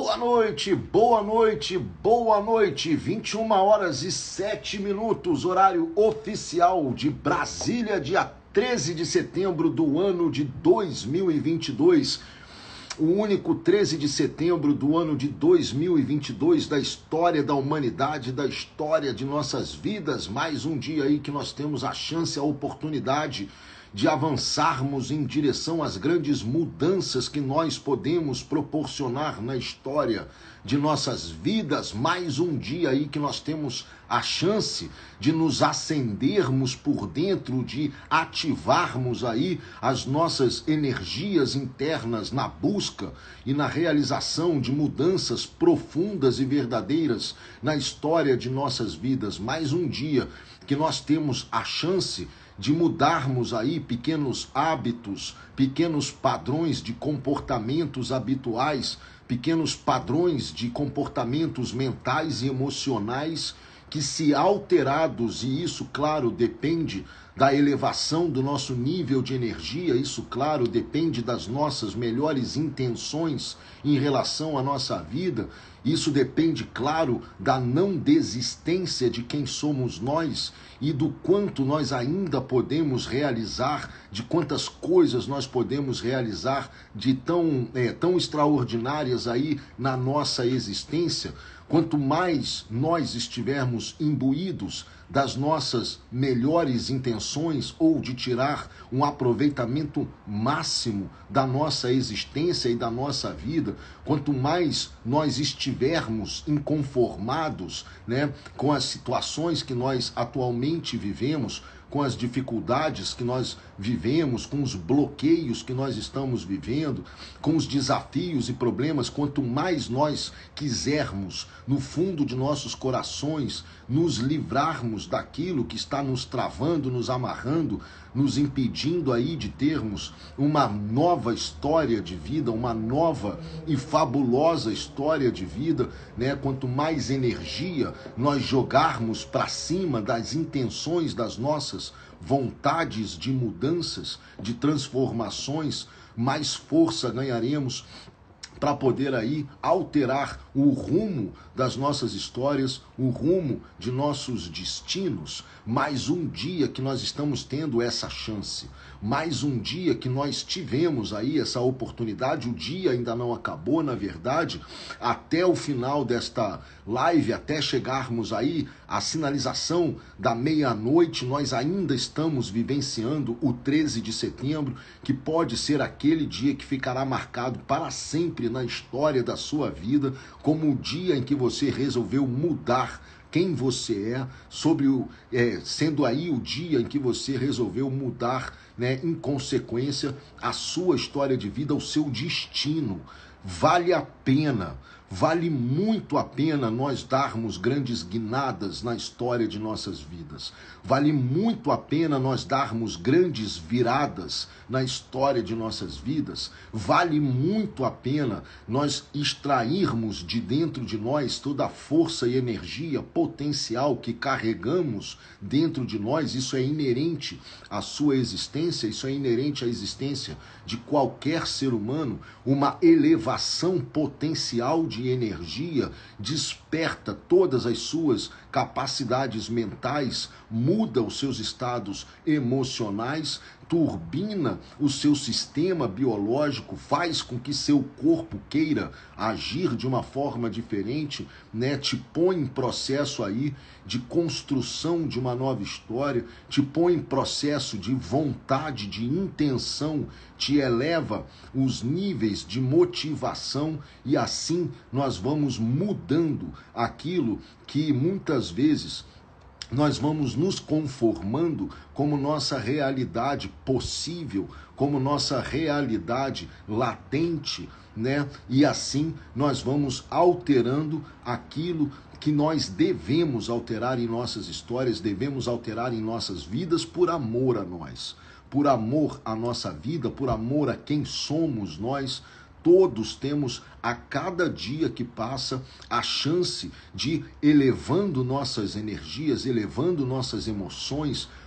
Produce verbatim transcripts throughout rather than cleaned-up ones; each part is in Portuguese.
Boa noite, boa noite, boa noite. vinte e uma horas e sete minutos, horário oficial de Brasília, dia treze de setembro do ano de dois mil e vinte e dois. O único treze de setembro do ano de dois mil e vinte e dois da história da humanidade, da história de nossas vidas. Mais um dia aí que nós temos a chance, a oportunidade de avançarmos em direção às grandes mudanças que nós podemos proporcionar na história de nossas vidas. Mais um dia aí que nós temos a chance de nos acendermos por dentro, de ativarmos aí as nossas energias internas na busca e na realização de mudanças profundas e verdadeiras na história de nossas vidas. Mais um dia que nós temos a chance de mudarmos aí pequenos hábitos, pequenos padrões de comportamentos habituais, pequenos padrões de comportamentos mentais e emocionais que, se alterados, e isso, claro, depende da elevação do nosso nível de energia, isso, claro, depende das nossas melhores intenções em relação à nossa vida, isso depende, claro, da não desistência de quem somos nós e do quanto nós ainda podemos realizar, de quantas coisas nós podemos realizar de tão, é, tão extraordinárias aí na nossa existência. Quanto mais nós estivermos imbuídos das nossas melhores intenções ou de tirar um aproveitamento máximo da nossa existência e da nossa vida, quanto mais nós estivermos inconformados, né, com as situações que nós atualmente vivemos, com as dificuldades que nós vivemos, com os bloqueios que nós estamos vivendo, com os desafios e problemas, quanto mais nós quisermos, no fundo de nossos corações, nos livrarmos daquilo que está nos travando, nos amarrando, nos impedindo aí de termos uma nova história de vida, uma nova e fabulosa história de vida, né? Quanto mais energia nós jogarmos para cima das intenções das nossas vontades de mudanças, de transformações, mais força ganharemos para poder aí alterar o rumo das nossas histórias, o rumo de nossos destinos. Mais um dia que nós estamos tendo essa chance, mais um dia que nós tivemos aí essa oportunidade. O dia ainda não acabou, na verdade, até o final desta live, até chegarmos aí à sinalização da meia-noite, nós ainda estamos vivenciando o treze de setembro, que pode ser aquele dia que ficará marcado para sempre na história da sua vida, como o dia em que você resolveu mudar quem você é, sobre o, é, sendo aí o dia em que você resolveu mudar, né, em consequência, a sua história de vida, o seu destino. Vale a pena, vale muito a pena nós darmos grandes guinadas na história de nossas vidas. Vale muito a pena nós darmos grandes viradas na história de nossas vidas. Vale muito a pena nós extrairmos de dentro de nós toda a força e energia potencial que carregamos dentro de nós. Isso é inerente à sua existência, isso é inerente à existência de qualquer ser humano. Uma elevação potencial de energia desperta todas as suas capacidades mentais, muda os seus estados emocionais, turbina o seu sistema biológico, faz com que seu corpo queira agir de uma forma diferente, né? Te põe em processo aí de construção de uma nova história, te põe em processo de vontade, de intenção, te eleva os níveis de motivação, e assim nós vamos mudando aquilo que muitas vezes nós vamos nos conformando como nossa realidade possível, como nossa realidade latente, né? E assim nós vamos alterando aquilo que nós devemos alterar em nossas histórias, devemos alterar em nossas vidas por amor a nós, por amor à nossa vida, por amor a quem somos nós. Todos temos, a cada dia que passa, a chance de, elevando nossas energias, elevando nossas emoções,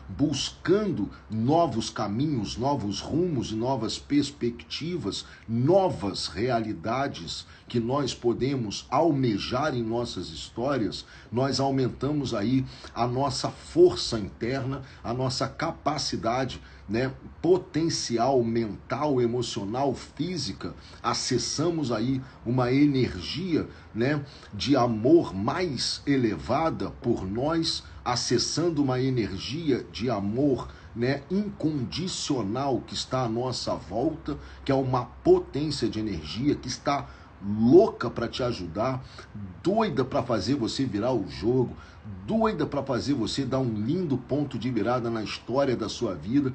buscando novos caminhos, novos rumos e novas perspectivas, novas realidades que nós podemos almejar em nossas histórias, nós aumentamos aí a nossa força interna, a nossa capacidade, né, potencial mental, emocional, física, acessamos aí uma energia, né, de amor mais elevada por nós, acessando uma energia de amor, né, incondicional que está à nossa volta, que é uma potência de energia que está louca para te ajudar, doida para fazer você virar o jogo, doida para fazer você dar um lindo ponto de virada na história da sua vida,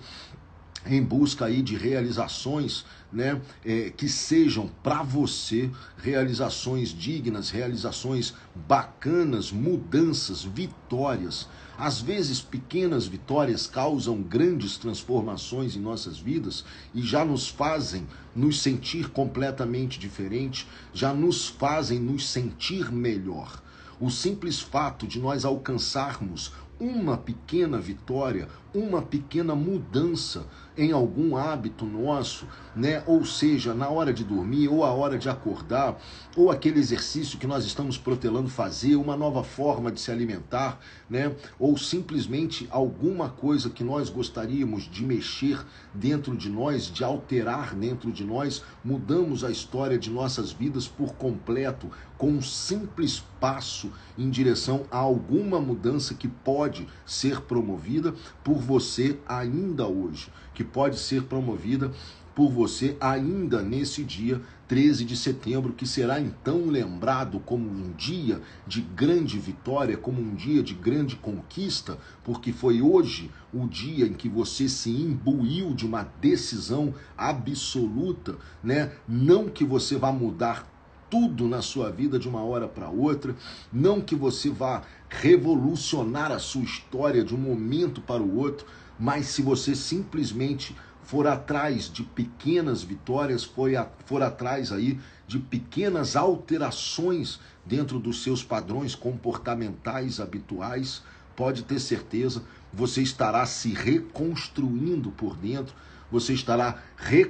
em busca aí de realizações, né, é, que sejam para você realizações dignas, realizações bacanas, mudanças, vitórias. Às vezes pequenas vitórias causam grandes transformações em nossas vidas e já nos fazem nos sentir completamente diferente, já nos fazem nos sentir melhor. O simples fato de nós alcançarmos uma pequena vitória, uma pequena mudança em algum hábito nosso, né? Ou seja, na hora de dormir, ou a hora de acordar, ou aquele exercício que nós estamos protelando fazer, uma nova forma de se alimentar, né? Ou simplesmente alguma coisa que nós gostaríamos de mexer dentro de nós, de alterar dentro de nós, mudamos a história de nossas vidas por completo, com um simples passo em direção a alguma mudança que pode ser promovida por você ainda hoje, que pode ser promovida por você ainda nesse dia treze de setembro, que será então lembrado como um dia de grande vitória, como um dia de grande conquista, porque foi hoje o dia em que você se imbuiu de uma decisão absoluta, né? Não que você vá mudar tudo na sua vida de uma hora para outra, não que você vá revolucionar a sua história de um momento para o outro, mas se você simplesmente for atrás de pequenas vitórias, for, a, for atrás aí de pequenas alterações dentro dos seus padrões comportamentais habituais, pode ter certeza, você estará se reconstruindo por dentro, você estará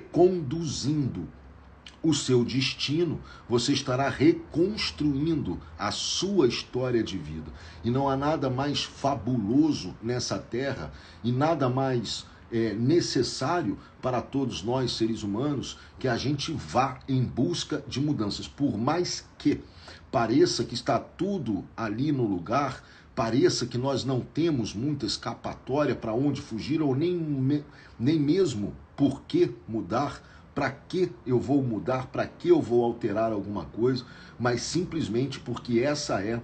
reconduzindo o seu destino, você estará reconstruindo a sua história de vida. E não há nada mais fabuloso nessa terra e nada mais é, necessário para todos nós, seres humanos, que a gente vá em busca de mudanças. Por mais que pareça que está tudo ali no lugar, pareça que nós não temos muita escapatória para onde fugir ou nem, nem mesmo por que mudar. Para que eu vou mudar, para que eu vou alterar alguma coisa, mas simplesmente porque essa é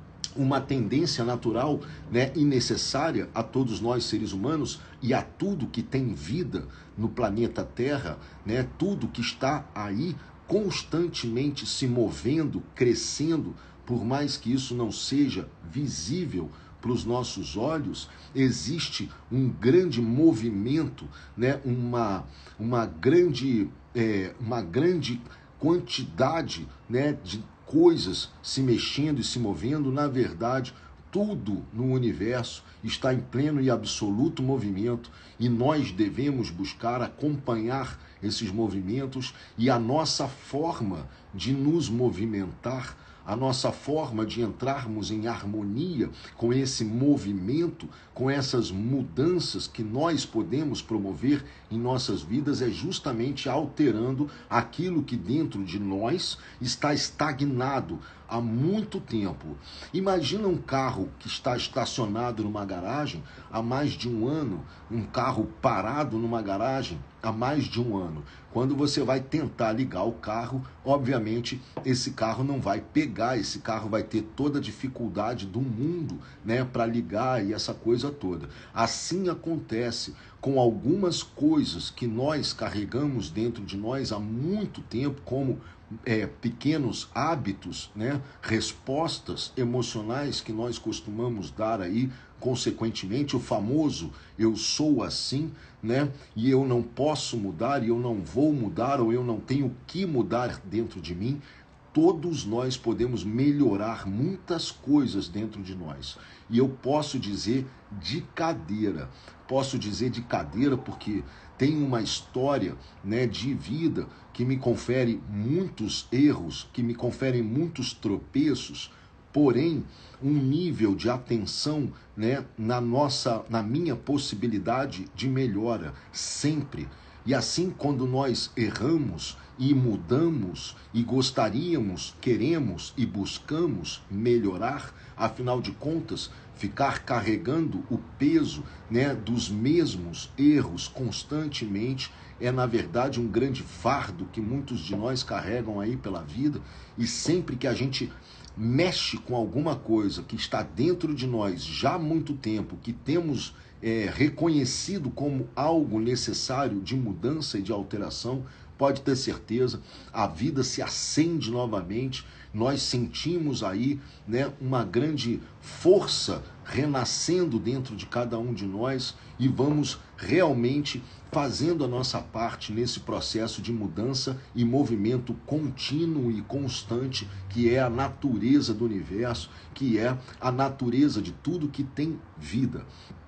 uma tendência natural, né, e necessária a todos nós seres humanos e a tudo que tem vida no planeta Terra, né, tudo que está aí constantemente se movendo, crescendo, por mais que isso não seja visível para os nossos olhos, existe um grande movimento, né? uma, uma, grande, é, uma grande quantidade, né, de coisas se mexendo e se movendo. Na verdade, tudo no universo está em pleno e absoluto movimento e nós devemos buscar acompanhar esses movimentos, e a nossa forma de nos movimentar, a nossa forma de entrarmos em harmonia com esse movimento, com essas mudanças que nós podemos promover em nossas vidas, é justamente alterando aquilo que dentro de nós está estagnado há muito tempo. Imagina um carro que está estacionado numa garagem há mais de um ano, um carro parado numa garagem há mais de um ano. Quando você vai tentar ligar o carro, obviamente esse carro não vai pegar, esse carro vai ter toda a dificuldade do mundo, né, para ligar e essa coisa toda. Assim acontece com algumas coisas que nós carregamos dentro de nós há muito tempo, como é, pequenos hábitos, né, respostas emocionais que nós costumamos dar aí, consequentemente, o famoso eu sou assim, né, e eu não posso mudar, e eu não vou mudar, ou eu não tenho que mudar dentro de mim. todos nós podemos melhorar muitas coisas dentro de nós. E eu posso dizer de cadeira. Posso dizer de cadeira porque tem uma história, né, de vida que me confere muitos erros, que me confere muitos tropeços, porém um nível de atenção, né, na nossa, na minha possibilidade de melhora sempre. E assim, quando nós erramos e mudamos e gostaríamos, queremos e buscamos melhorar, afinal de contas, ficar carregando o peso, né, dos mesmos erros constantemente é, na verdade, um grande fardo que muitos de nós carregam aí pela vida. E sempre que a gente mexe com alguma coisa que está dentro de nós já há muito tempo, que temos é, reconhecido como algo necessário de mudança e de alteração, pode ter certeza, a vida se acende novamente, nós sentimos aí, né, uma grande força renascendo dentro de cada um de nós e vamos realmente fazendo a nossa parte nesse processo de mudança e movimento contínuo e constante, que é a natureza do universo, que é a natureza de tudo que tem vida.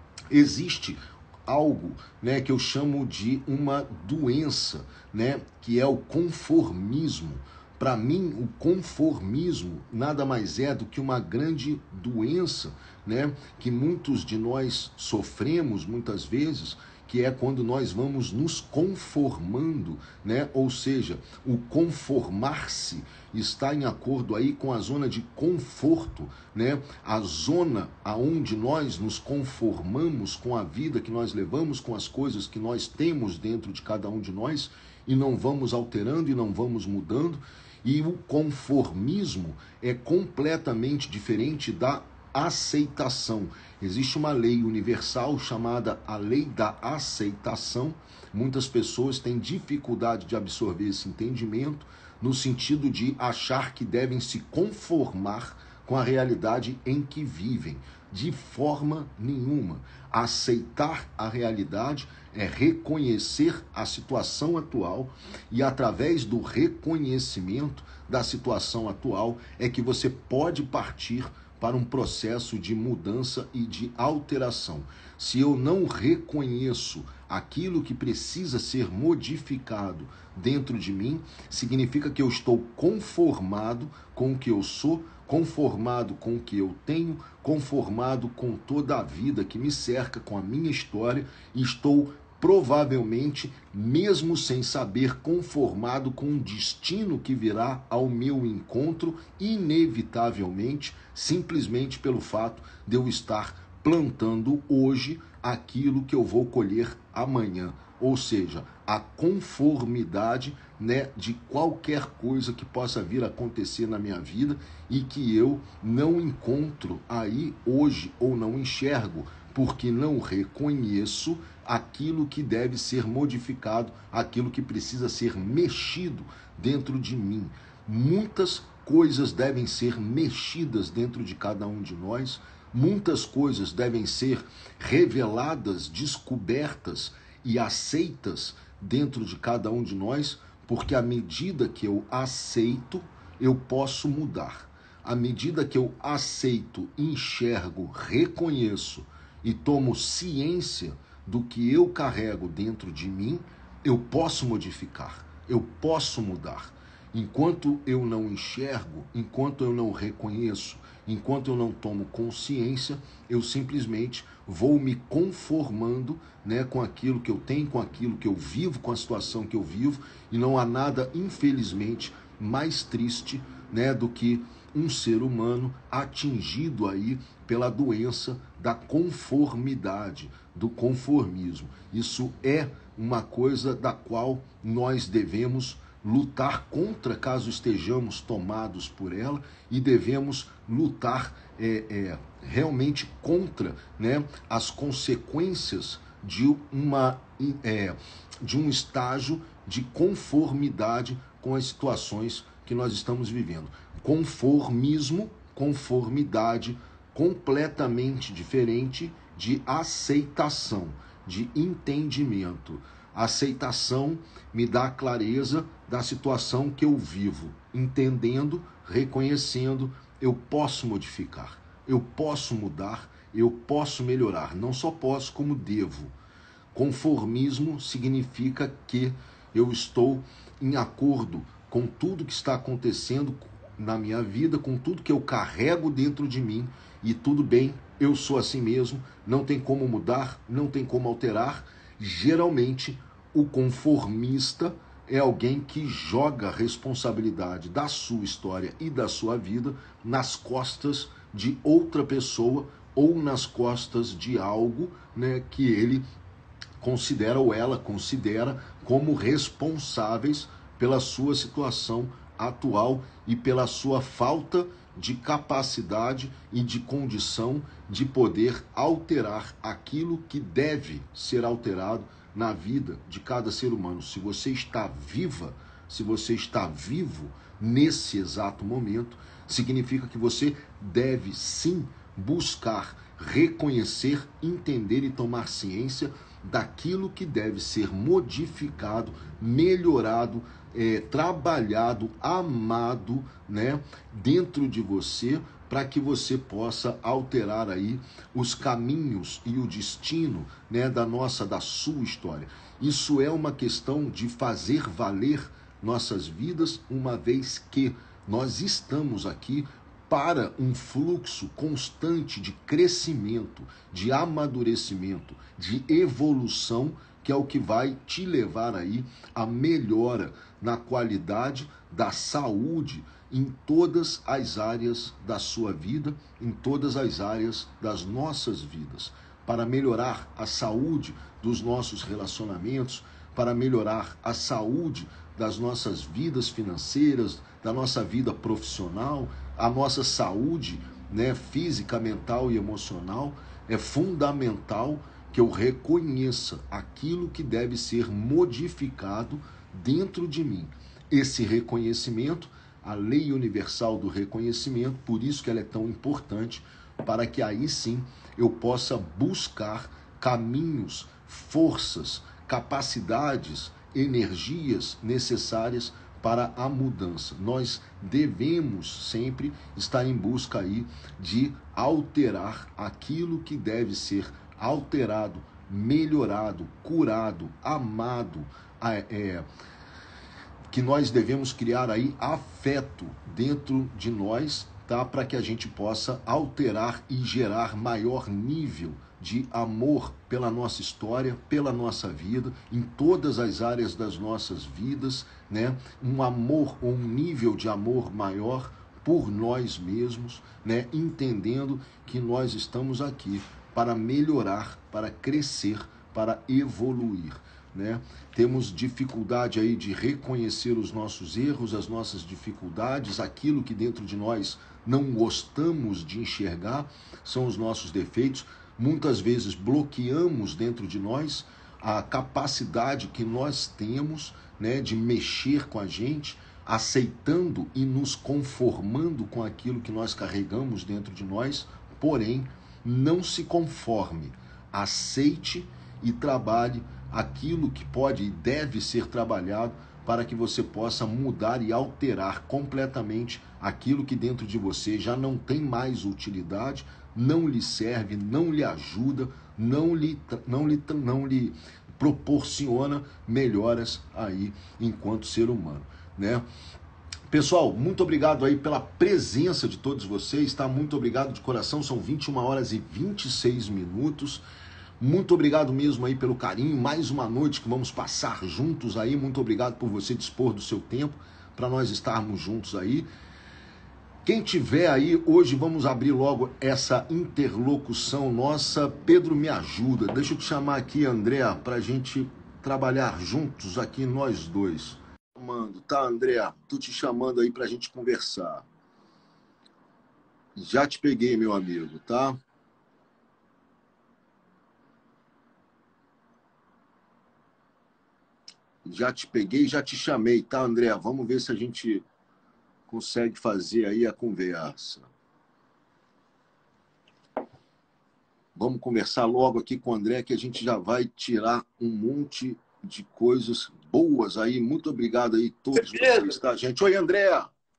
Existe algo, né, que eu chamo de uma doença, né, que é o conformismo. Para mim, o conformismo nada mais é do que uma grande doença, né, que muitos de nós sofremos muitas vezes, que é quando nós vamos nos conformando, né? Ou seja, o conformar-se está em acordo aí com a zona de conforto, né? A zona aonde nós nos conformamos com a vida que nós levamos, com as coisas que nós temos dentro de cada um de nós e não vamos alterando e não vamos mudando. E o conformismo é completamente diferente da aceitação. Existe uma lei universal chamada a lei da aceitação. Muitas pessoas têm dificuldade de absorver esse entendimento, no sentido de achar que devem se conformar com a realidade em que vivem. De forma nenhuma. Aceitar a realidade é reconhecer a situação atual e, através do reconhecimento da situação atual, é que você pode partir para um processo de mudança e de alteração. Se eu não reconheço aquilo que precisa ser modificado dentro de mim, significa que eu estou conformado com o que eu sou, conformado com o que eu tenho, conformado com toda a vida que me cerca, com a minha história, e estou provavelmente, mesmo sem saber, conformado com um destino que virá ao meu encontro, inevitavelmente, simplesmente pelo fato de eu estar plantando hoje aquilo que eu vou colher amanhã. Ou seja, a conformidade, né, de qualquer coisa que possa vir a acontecer na minha vida e que eu não encontro aí hoje ou não enxergo, porque não reconheço aquilo que deve ser modificado, aquilo que precisa ser mexido dentro de mim. Muitas coisas devem ser mexidas dentro de cada um de nós, muitas coisas devem ser reveladas, descobertas e aceitas dentro de cada um de nós, porque à medida que eu aceito, eu posso mudar. À medida que eu aceito, enxergo, reconheço e tomo ciência do que eu carrego dentro de mim, eu posso modificar, eu posso mudar. Enquanto eu não enxergo, enquanto eu não reconheço, enquanto eu não tomo consciência, eu simplesmente vou me conformando, né, com aquilo que eu tenho, com aquilo que eu vivo, com a situação que eu vivo, e não há nada, infelizmente, mais triste, né, do que um ser humano atingido aí pela doença da conformidade, do conformismo. Isso é uma coisa da qual nós devemos lutar contra, caso estejamos tomados por ela, e devemos lutar é, é, realmente contra, né, as consequências de, uma, é, de um estágio de conformidade com as situações que nós estamos vivendo. Conformismo, conformidade, completamente diferente de aceitação, de entendimento. Aceitação me dá a clareza da situação que eu vivo. entendendo, reconhecendo, eu posso modificar, eu posso mudar, eu posso melhorar. Não só posso, como devo. Conformismo significa que eu estou em acordo com tudo que está acontecendo na minha vida, com tudo que eu carrego dentro de mim, e tudo bem, eu sou assim mesmo, não tem como mudar, não tem como alterar. Geralmente, o conformista é alguém que joga a responsabilidade da sua história e da sua vida nas costas de outra pessoa ou nas costas de algo, né, que ele considera ou ela considera como responsáveis pela sua situação atual e pela sua falta de capacidade e de condição de poder alterar aquilo que deve ser alterado na vida de cada ser humano. Se você está viva, se você está vivo nesse exato momento, significa que você deve sim buscar reconhecer, entender e tomar ciência daquilo que deve ser modificado, melhorado, é, trabalhado, amado, né, dentro de você, para que você possa alterar aí os caminhos e o destino, né, da nossa, da sua história. Isso é uma questão de fazer valer nossas vidas, uma vez que nós estamos aqui para um fluxo constante de crescimento, de amadurecimento, de evolução, que é o que vai te levar aí à melhora na qualidade da saúde em todas as áreas da sua vida, em todas as áreas das nossas vidas, para melhorar a saúde dos nossos relacionamentos, para melhorar a saúde das nossas vidas financeiras, da nossa vida profissional, a nossa saúde, né, física, mental e emocional. É fundamental que eu reconheça aquilo que deve ser modificado dentro de mim. Esse reconhecimento, a lei universal do reconhecimento, por isso que ela é tão importante, para que aí sim eu possa buscar caminhos, forças, capacidades, energias necessárias para a mudança. Nós devemos sempre estar em busca aí de alterar aquilo que deve ser alterado, melhorado, curado, amado, é, que nós devemos criar aí afeto dentro de nós, tá? Para que a gente possa alterar e gerar maior nível de amor pela nossa história, pela nossa vida, em todas as áreas das nossas vidas, né? Um amor, um nível de amor maior por nós mesmos, né? Entendendo que nós estamos aqui para melhorar, para crescer, para evoluir, né? Temos dificuldade aí de reconhecer os nossos erros, as nossas dificuldades, aquilo que dentro de nós não gostamos de enxergar, são os nossos defeitos. Muitas vezes bloqueamos dentro de nós a capacidade que nós temos, né, de mexer com a gente, aceitando e nos conformando com aquilo que nós carregamos dentro de nós. Porém, não se conforme, aceite e trabalhe aquilo que pode e deve ser trabalhado para que você possa mudar e alterar completamente aquilo que dentro de você já não tem mais utilidade, não lhe serve, não lhe ajuda, não lhe, não lhe, não lhe proporciona melhoras aí enquanto ser humano, né? Pessoal, muito obrigado aí pela presença de todos vocês, tá? Muito obrigado de coração, são vinte e uma horas e vinte e seis minutos. Muito obrigado mesmo aí pelo carinho, mais uma noite que vamos passar juntos aí. Muito obrigado por você dispor do seu tempo para nós estarmos juntos aí. Quem tiver aí, hoje vamos abrir logo essa interlocução nossa. Pedro, me ajuda, deixa eu te chamar aqui, André, para a gente trabalhar juntos aqui nós dois. Tá, André? Tô te chamando aí para a gente conversar. Já te peguei, meu amigo, tá? Já te peguei, já te chamei, tá, André? Vamos ver se a gente consegue fazer aí a conversa. Vamos conversar logo aqui com o André, que a gente já vai tirar um monte de coisas boas aí. Muito obrigado aí a todos vocês, tá, gente? Oi, André!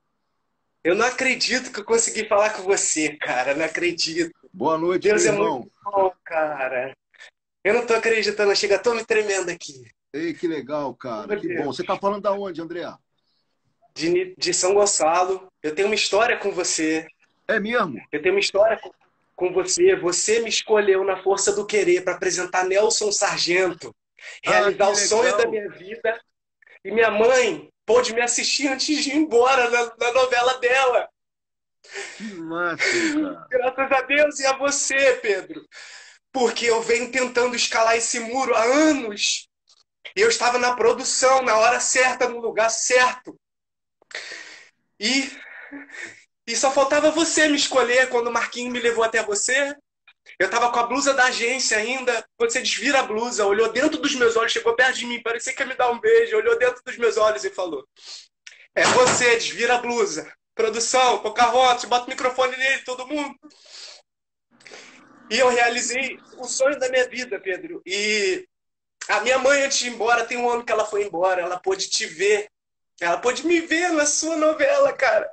Eu não acredito que eu consegui falar com você, cara. Não acredito. Boa noite, meu Deus é muito irmão. bom, cara. Eu não tô acreditando. Chega, tô me tremendo aqui. Ei, que legal, Oh, cara. meu Que bom. Você Deus. tá falando da onde, André? De, de São Gonçalo. Eu tenho uma história com você. É mesmo? Eu tenho uma história com, com você. Você me escolheu na força do querer para apresentar Nelson Sargento, Ah, realizar que o sonho da legal. minha vida. E minha mãe pôde me assistir antes de ir embora na, na novela dela. Que máximo, cara. Graças a Deus e a você, Pedro. Porque eu venho tentando escalar esse muro há anos. E eu estava na produção, na hora certa, no lugar certo. E, e só faltava você me escolher quando o Marquinhos me levou até você. Eu estava com a blusa da agência ainda. Você desvira a blusa, olhou dentro dos meus olhos, chegou perto de mim, parecia que ia me dar um beijo. Olhou dentro dos meus olhos e falou: É você, desvira a blusa. Produção, Pocahontas, bota o microfone nele, todo mundo. E eu realizei o sonho da minha vida, Pedro. E a minha mãe, antes de ir embora, tem um ano que ela foi embora, ela pôde te ver. Ela pôde me ver na sua novela, cara.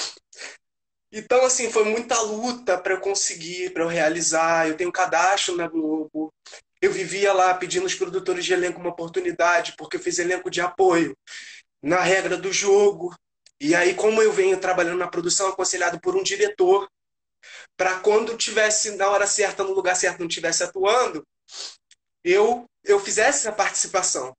Então, assim, foi muita luta para eu conseguir, para eu realizar. Eu tenho cadastro na Globo. Eu vivia lá pedindo aos produtores de elenco uma oportunidade, porque eu fiz elenco de apoio na regra do jogo. E aí, como eu venho trabalhando na produção, aconselhado por um diretor, para quando tivesse na hora certa, no lugar certo, não estivesse atuando, eu, eu fizesse essa participação.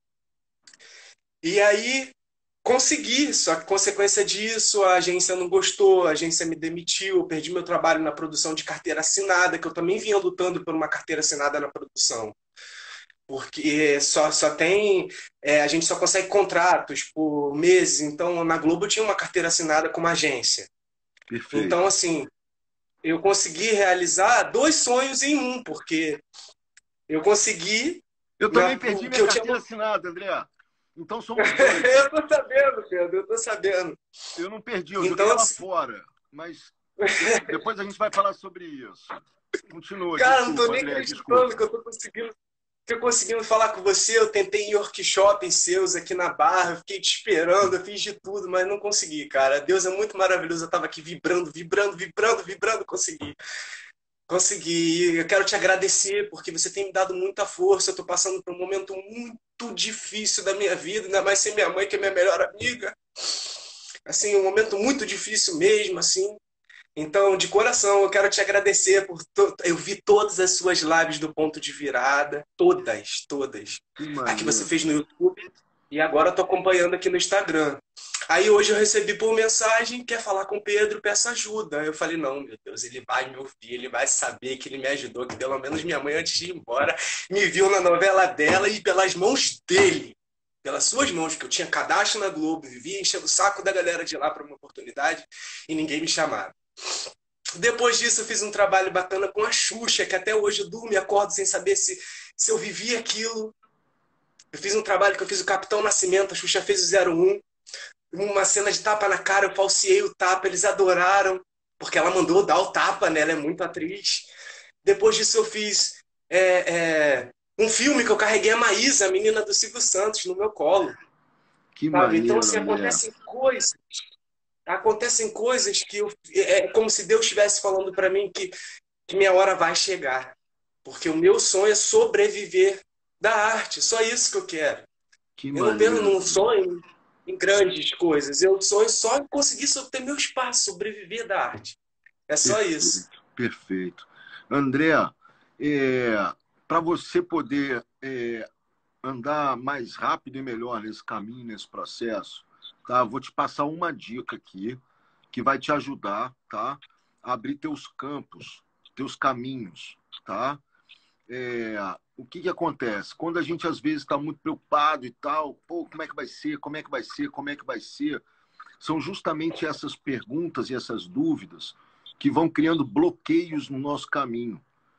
E aí consegui, só que consequência disso, a agência não gostou, a agência me demitiu, eu perdi meu trabalho na produção de carteira assinada, que eu também vinha lutando por uma carteira assinada na produção. Porque só, só tem. É, a gente só consegue contratos por meses, então na Globo eu tinha uma carteira assinada com uma agência. Então, Perfeito. assim, eu consegui realizar dois sonhos em um, porque eu consegui Eu também na, perdi o que minha eu tinha. carteira assinada, André. Então somos dois. Eu tô sabendo, Pedro, eu tô sabendo. Eu não perdi, eu joguei Então, ela assim, fora. Mas eu- depois a gente vai falar sobre isso. Continua, cara, não tô desculpa, nem André, acreditando desculpa. que eu tô conseguindo, tô conseguindo falar com você. Eu tentei em workshops seus aqui na Barra, eu fiquei te esperando, eu fiz de tudo, mas não consegui, cara. Deus é muito maravilhoso. Eu tava aqui vibrando, vibrando, vibrando, vibrando, consegui. Consegui. Eu quero te agradecer porque você tem me dado muita força. Eu tô passando por um momento muito difícil da minha vida, ainda mais sem minha mãe, que é minha melhor amiga. Assim, um momento muito difícil mesmo, assim. Então, de coração, eu quero te agradecer por. To... Eu vi todas as suas lives do Ponto de Virada. Todas, todas. Que A que você maneiro. fez no YouTube. E agora eu tô acompanhando aqui no Instagram. Aí hoje eu recebi por mensagem, quer falar com o Pedro, peça ajuda. Eu falei, não, meu Deus, ele vai me ouvir, ele vai saber que ele me ajudou, que pelo menos minha mãe, antes de ir embora, me viu na novela dela e pelas mãos dele. Pelas suas mãos, porque eu tinha cadastro na Globo, vivia enchendo o saco da galera de lá para uma oportunidade e ninguém me chamava. Depois disso, eu fiz um trabalho bacana com a Xuxa, que até hoje eu durmo e acordo sem saber se, se eu vivi aquilo. Eu fiz um trabalho que eu fiz o Capitão Nascimento, a Xuxa fez o zero um, uma cena de tapa na cara, eu falseei o tapa, eles adoraram, porque ela mandou dar o tapa, né? Ela é muito atriz. Depois disso, eu fiz é, é, um filme que eu carreguei a Maísa, a menina do Silvio Santos, no meu colo, Que sabe? Então, maneiro, assim, André. acontecem coisas acontecem coisas que eu, é como se Deus estivesse falando para mim que, que minha hora vai chegar. Porque o meu sonho é sobreviver da arte, só isso que eu quero. Que Eu não penso maneiro, num André. sonho em grandes coisas, eu sonho só em conseguir ter meu espaço, sobreviver da arte. É só isso. Perfeito, perfeito. André, é, para você poder é, andar mais rápido e melhor nesse caminho, nesse processo, tá? Vou te passar uma dica aqui que vai te ajudar, tá? A abrir teus campos, teus caminhos, tá? É, o que que acontece? Quando a gente às vezes está muito preocupado e tal, pô, como é que vai ser? Como é que vai ser? Como é que vai ser? São justamente essas perguntas e essas dúvidas que vão criando bloqueios no nosso caminho.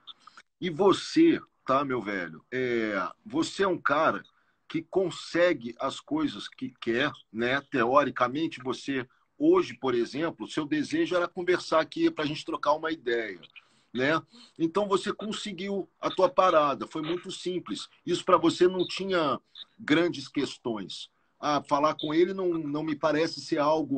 E você, tá, meu velho? É, você é um cara que consegue as coisas que quer, né? Teoricamente, você, hoje, por exemplo, seu desejo era conversar aqui para a gente trocar uma ideia, né? Então você conseguiu a tua parada, foi muito simples. Isso para você não tinha grandes questões. Ah, falar com ele não, não me parece ser algo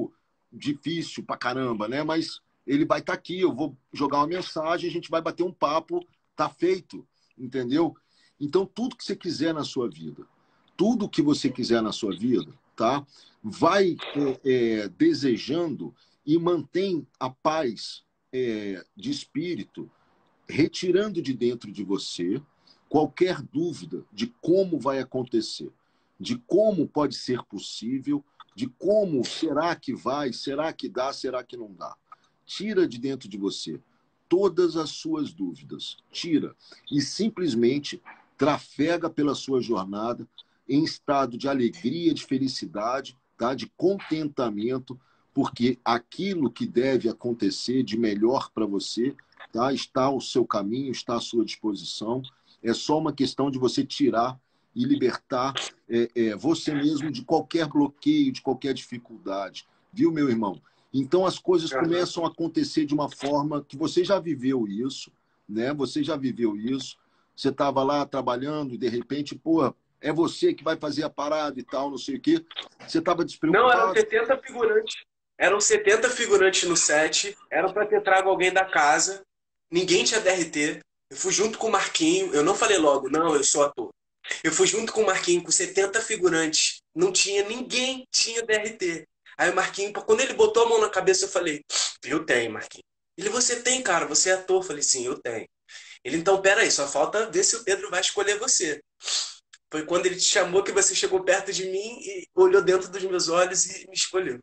difícil pra caramba, né? Mas ele vai estar aqui, eu vou jogar uma mensagem, a gente vai bater um papo, tá feito, entendeu? Então, tudo que você quiser na sua vida, tudo que você quiser na sua vida, tá? Vai é, é, desejando e mantém a paz é, de espírito, retirando de dentro de você qualquer dúvida de como vai acontecer, de como pode ser possível, de como será que vai, será que dá, será que não dá. Tira de dentro de você todas as suas dúvidas, tira, e simplesmente trafega pela sua jornada em estado de alegria, de felicidade, tá? De contentamento, porque aquilo que deve acontecer de melhor para você, tá? Está ao seu caminho, está à sua disposição. É só uma questão de você tirar e libertar é, é, você mesmo de qualquer bloqueio, de qualquer dificuldade. Viu, meu irmão? Então as coisas começam a acontecer de uma forma que você já viveu isso, né? Você já viveu isso. Você estava lá trabalhando e de repente, pô, é você que vai fazer a parada e tal, não sei o quê. Você estava despreocupado. Não, eram setenta figurantes. Eram setenta figurantes no set. Era para ter trago alguém da casa. Ninguém tinha D R T. Eu fui junto com o Marquinho. Eu não falei logo, não, eu sou ator. Eu fui junto com o Marquinho, com setenta figurantes. Não tinha, ninguém tinha D R T. Aí o Marquinho, quando ele botou a mão na cabeça, eu falei, eu tenho, Marquinho. Ele, você tem, cara, você é ator. Eu falei, sim, eu tenho. Ele, então, peraí, só falta ver se o Pedro vai escolher você. Foi quando ele te chamou que você chegou perto de mim e olhou dentro dos meus olhos e me escolheu.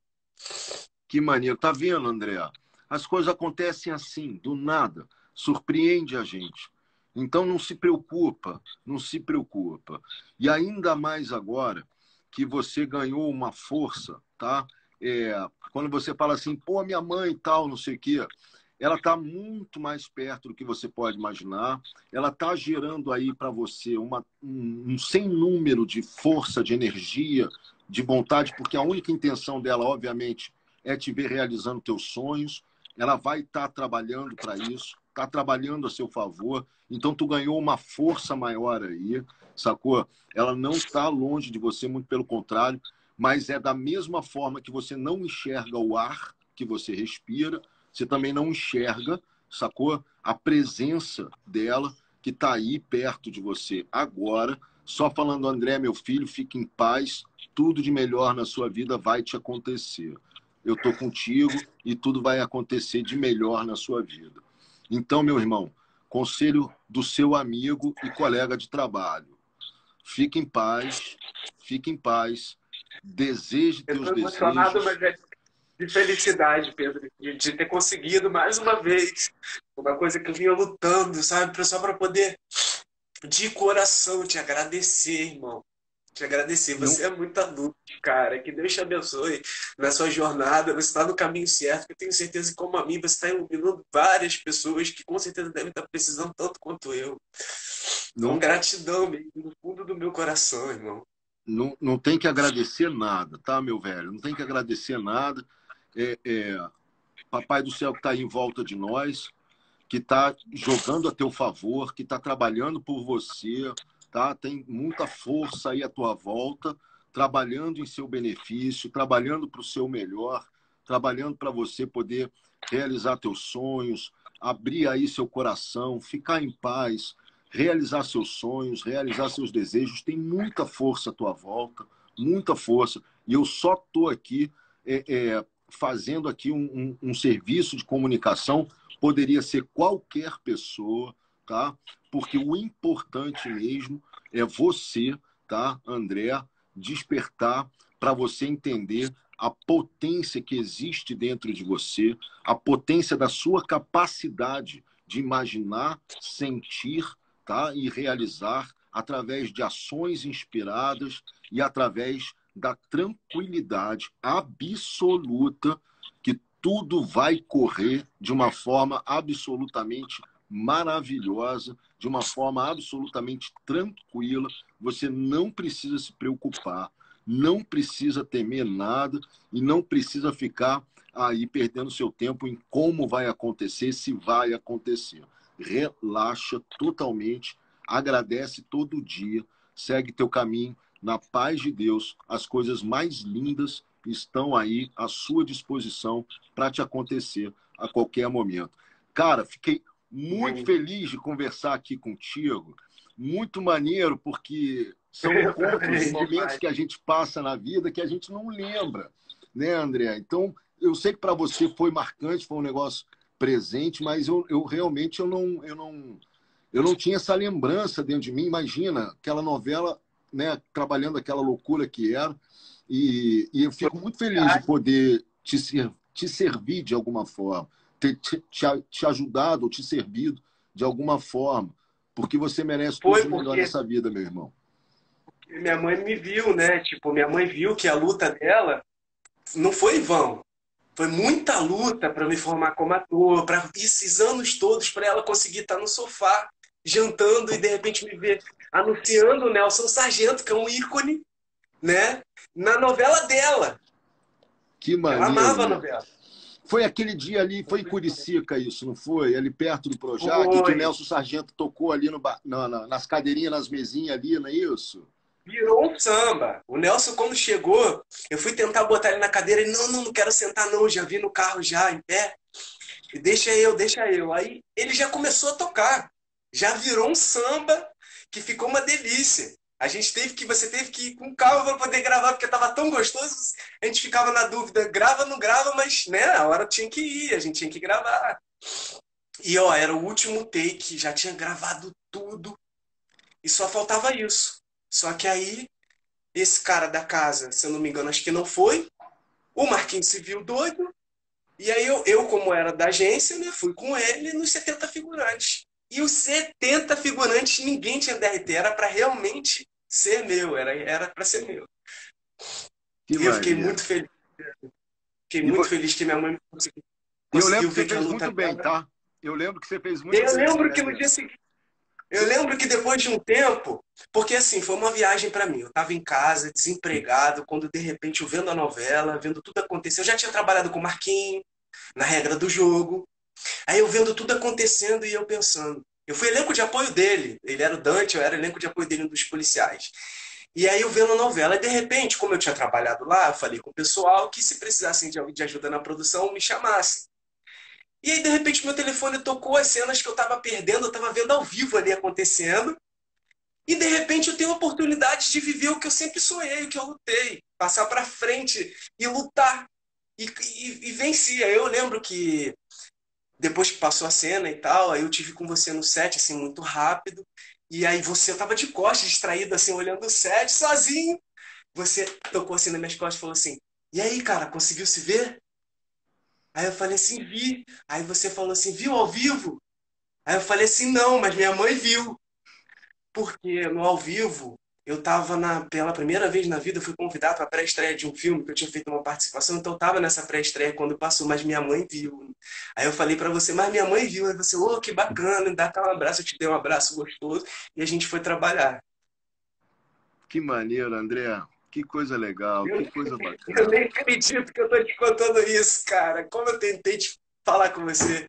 Que maneiro. Tá vendo, André? As coisas acontecem assim, do nada. Surpreende a gente. Então não se preocupa, não se preocupa. E ainda mais agora que você ganhou uma força, tá? É, quando você fala assim, pô, minha mãe e tal, não sei o quê, ela está muito mais perto do que você pode imaginar. Ela está gerando aí para você uma, um, um sem número de força, de energia, de vontade, porque a única intenção dela, obviamente, é te ver realizando teus sonhos. Ela vai estar tá trabalhando para isso, está trabalhando a seu favor. Então, tu ganhou uma força maior aí, sacou? Ela não está longe de você, muito pelo contrário, mas é da mesma forma que você não enxerga o ar que você respira, você também não enxerga, sacou? A presença dela que está aí perto de você agora. Só falando, André, meu filho, fique em paz, tudo de melhor na sua vida vai te acontecer. Eu estou contigo e tudo vai acontecer de melhor na sua vida. Então, meu irmão, conselho do seu amigo e colega de trabalho. Fique em paz, fique em paz, deseje teus Eu estou emocionado, desejos. mas é de felicidade, Pedro, de, de ter conseguido mais uma vez uma coisa que eu vinha lutando, sabe? Só para poder, de coração, te agradecer, irmão. Te agradecer. Não, Você é muito adulto, cara. Que Deus te abençoe na sua jornada. Você está no caminho certo. Eu tenho certeza que, como a mim, você está iluminando várias pessoas que com certeza devem estar precisando tanto quanto eu. não, Com gratidão mesmo, no fundo do meu coração, irmão. não, não tem que agradecer nada, tá, meu velho? Não tem que agradecer nada. É, é, Papai do céu que está aí em volta de nós, que está jogando a teu favor, que está trabalhando por você, tá? Tem muita força aí à tua volta, trabalhando em seu benefício, trabalhando para o seu melhor, trabalhando para você poder realizar teus sonhos, abrir aí seu coração, ficar em paz, realizar seus sonhos, realizar seus desejos. Tem muita força à tua volta, muita força. E eu só estou aqui é, é, fazendo aqui um, um, um serviço de comunicação. Poderia ser qualquer pessoa, tá? Porque o importante mesmo é você, tá, André, despertar para você entender a potência que existe dentro de você, a potência da sua capacidade de imaginar, sentir, tá, e realizar através de ações inspiradas e através da tranquilidade absoluta que tudo vai correr de uma forma absolutamente maravilhosa, de uma forma absolutamente tranquila. Você não precisa se preocupar, não precisa temer nada e não precisa ficar aí perdendo seu tempo em como vai acontecer, se vai acontecer. Relaxa totalmente, agradece todo dia, segue teu caminho na paz de Deus. As coisas mais lindas estão aí à sua disposição para te acontecer a qualquer momento. Cara, fiquei muito feliz de conversar aqui contigo. Muito maneiro, porque são Eu encontros e também, momentos demais. que a gente passa na vida que a gente não lembra, né, André? Então, eu sei que para você foi marcante, foi um negócio presente, mas eu, eu realmente eu não, eu não, eu não tinha essa lembrança dentro de mim. Imagina aquela novela, né, trabalhando aquela loucura que era. E, e eu fico muito feliz de poder te, ser, te servir de alguma forma, ter te, te, te ajudado ou te servido de alguma forma, porque você merece tudo Foi de melhor porque nessa vida, meu irmão. minha mãe me viu, né? Tipo, minha mãe viu que a luta dela não foi em vão. Foi muita luta para me formar como ator, para esses anos todos para ela conseguir estar no sofá jantando e de repente me ver anunciando o Nelson Sargento, que é um ícone, né? Na novela dela. Que Ela maneiro, amava a meu. novela. Foi aquele dia ali, foi em Curicica isso, não foi? Ali perto do Projac, que o Foi. Nelson Sargento tocou ali no, na, na, nas cadeirinhas, nas mesinhas ali, não é isso? Virou um samba. O Nelson, quando chegou, eu fui tentar botar ele na cadeira e não, não, não quero sentar não, já vi no carro já, em pé. E deixa eu, deixa eu. Aí ele já começou a tocar. Já virou um samba que ficou uma delícia. A gente teve que, você teve que ir com calma para poder gravar, porque estava tão gostoso. A gente ficava na dúvida, grava, não grava, mas né, a hora tinha que ir, a gente tinha que gravar. E ó, era o último take, já tinha gravado tudo e só faltava isso. Só que aí, esse cara da casa, se eu não me engano, acho que não foi. O Marquinhos se viu doido. E aí eu, eu, como era da agência, né, fui com ele nos setenta figurantes. E os setenta figurantes, ninguém tinha D R T, era para realmente ser meu, era era para ser meu. Que E eu fiquei maneiro. muito feliz. Fiquei E muito vo- feliz que minha mãe conseguiu, eu conseguiu lembro que você ver que a fez luta muito bem, dela. tá? Eu lembro que você fez muito Eu bem. lembro que no É, dia seguinte, eu lembro que depois de um tempo, porque assim, foi uma viagem para mim. Eu estava em casa, desempregado, quando de repente eu vendo a novela, vendo tudo acontecer. Eu já tinha trabalhado com o Marquinhos, na regra do jogo. Aí eu vendo tudo acontecendo e eu pensando. Eu fui elenco de apoio dele. Ele era o Dante, eu era elenco de apoio dele um dos policiais. E aí eu vendo a novela. E de repente, como eu tinha trabalhado lá, eu falei com o pessoal que se precisassem de, de ajuda na produção, me chamassem. E aí, de repente, meu telefone tocou as cenas que eu estava perdendo, eu estava vendo ao vivo ali acontecendo. E de repente eu tenho a oportunidade de viver o que eu sempre sonhei, o que eu lutei. Passar para frente e lutar. E, e, e vencia. Eu lembro que depois que passou a cena e tal, aí eu tive com você no set, assim, muito rápido. E aí você, eu tava de costas, distraído, assim, olhando o set, sozinho. Você tocou assim nas minhas costas e falou assim, e aí, cara, conseguiu se ver? Aí eu falei assim, vi. Aí você falou assim, viu ao vivo? Aí eu falei assim, não, mas minha mãe viu. Porque no ao vivo, eu tava na, pela primeira vez na vida, eu fui convidado para a pré-estreia de um filme que eu tinha feito uma participação, então eu tava nessa pré-estreia quando passou, mas minha mãe viu. Aí eu falei para você, mas minha mãe viu. Aí você, ô, oh, que bacana, dá aquela um abraço, eu te dei um abraço gostoso e a gente foi trabalhar. que maneiro, André. Que coisa legal, Eu, que coisa eu bacana. nem acredito que eu tô te contando isso, cara. Como eu tentei te falar com você.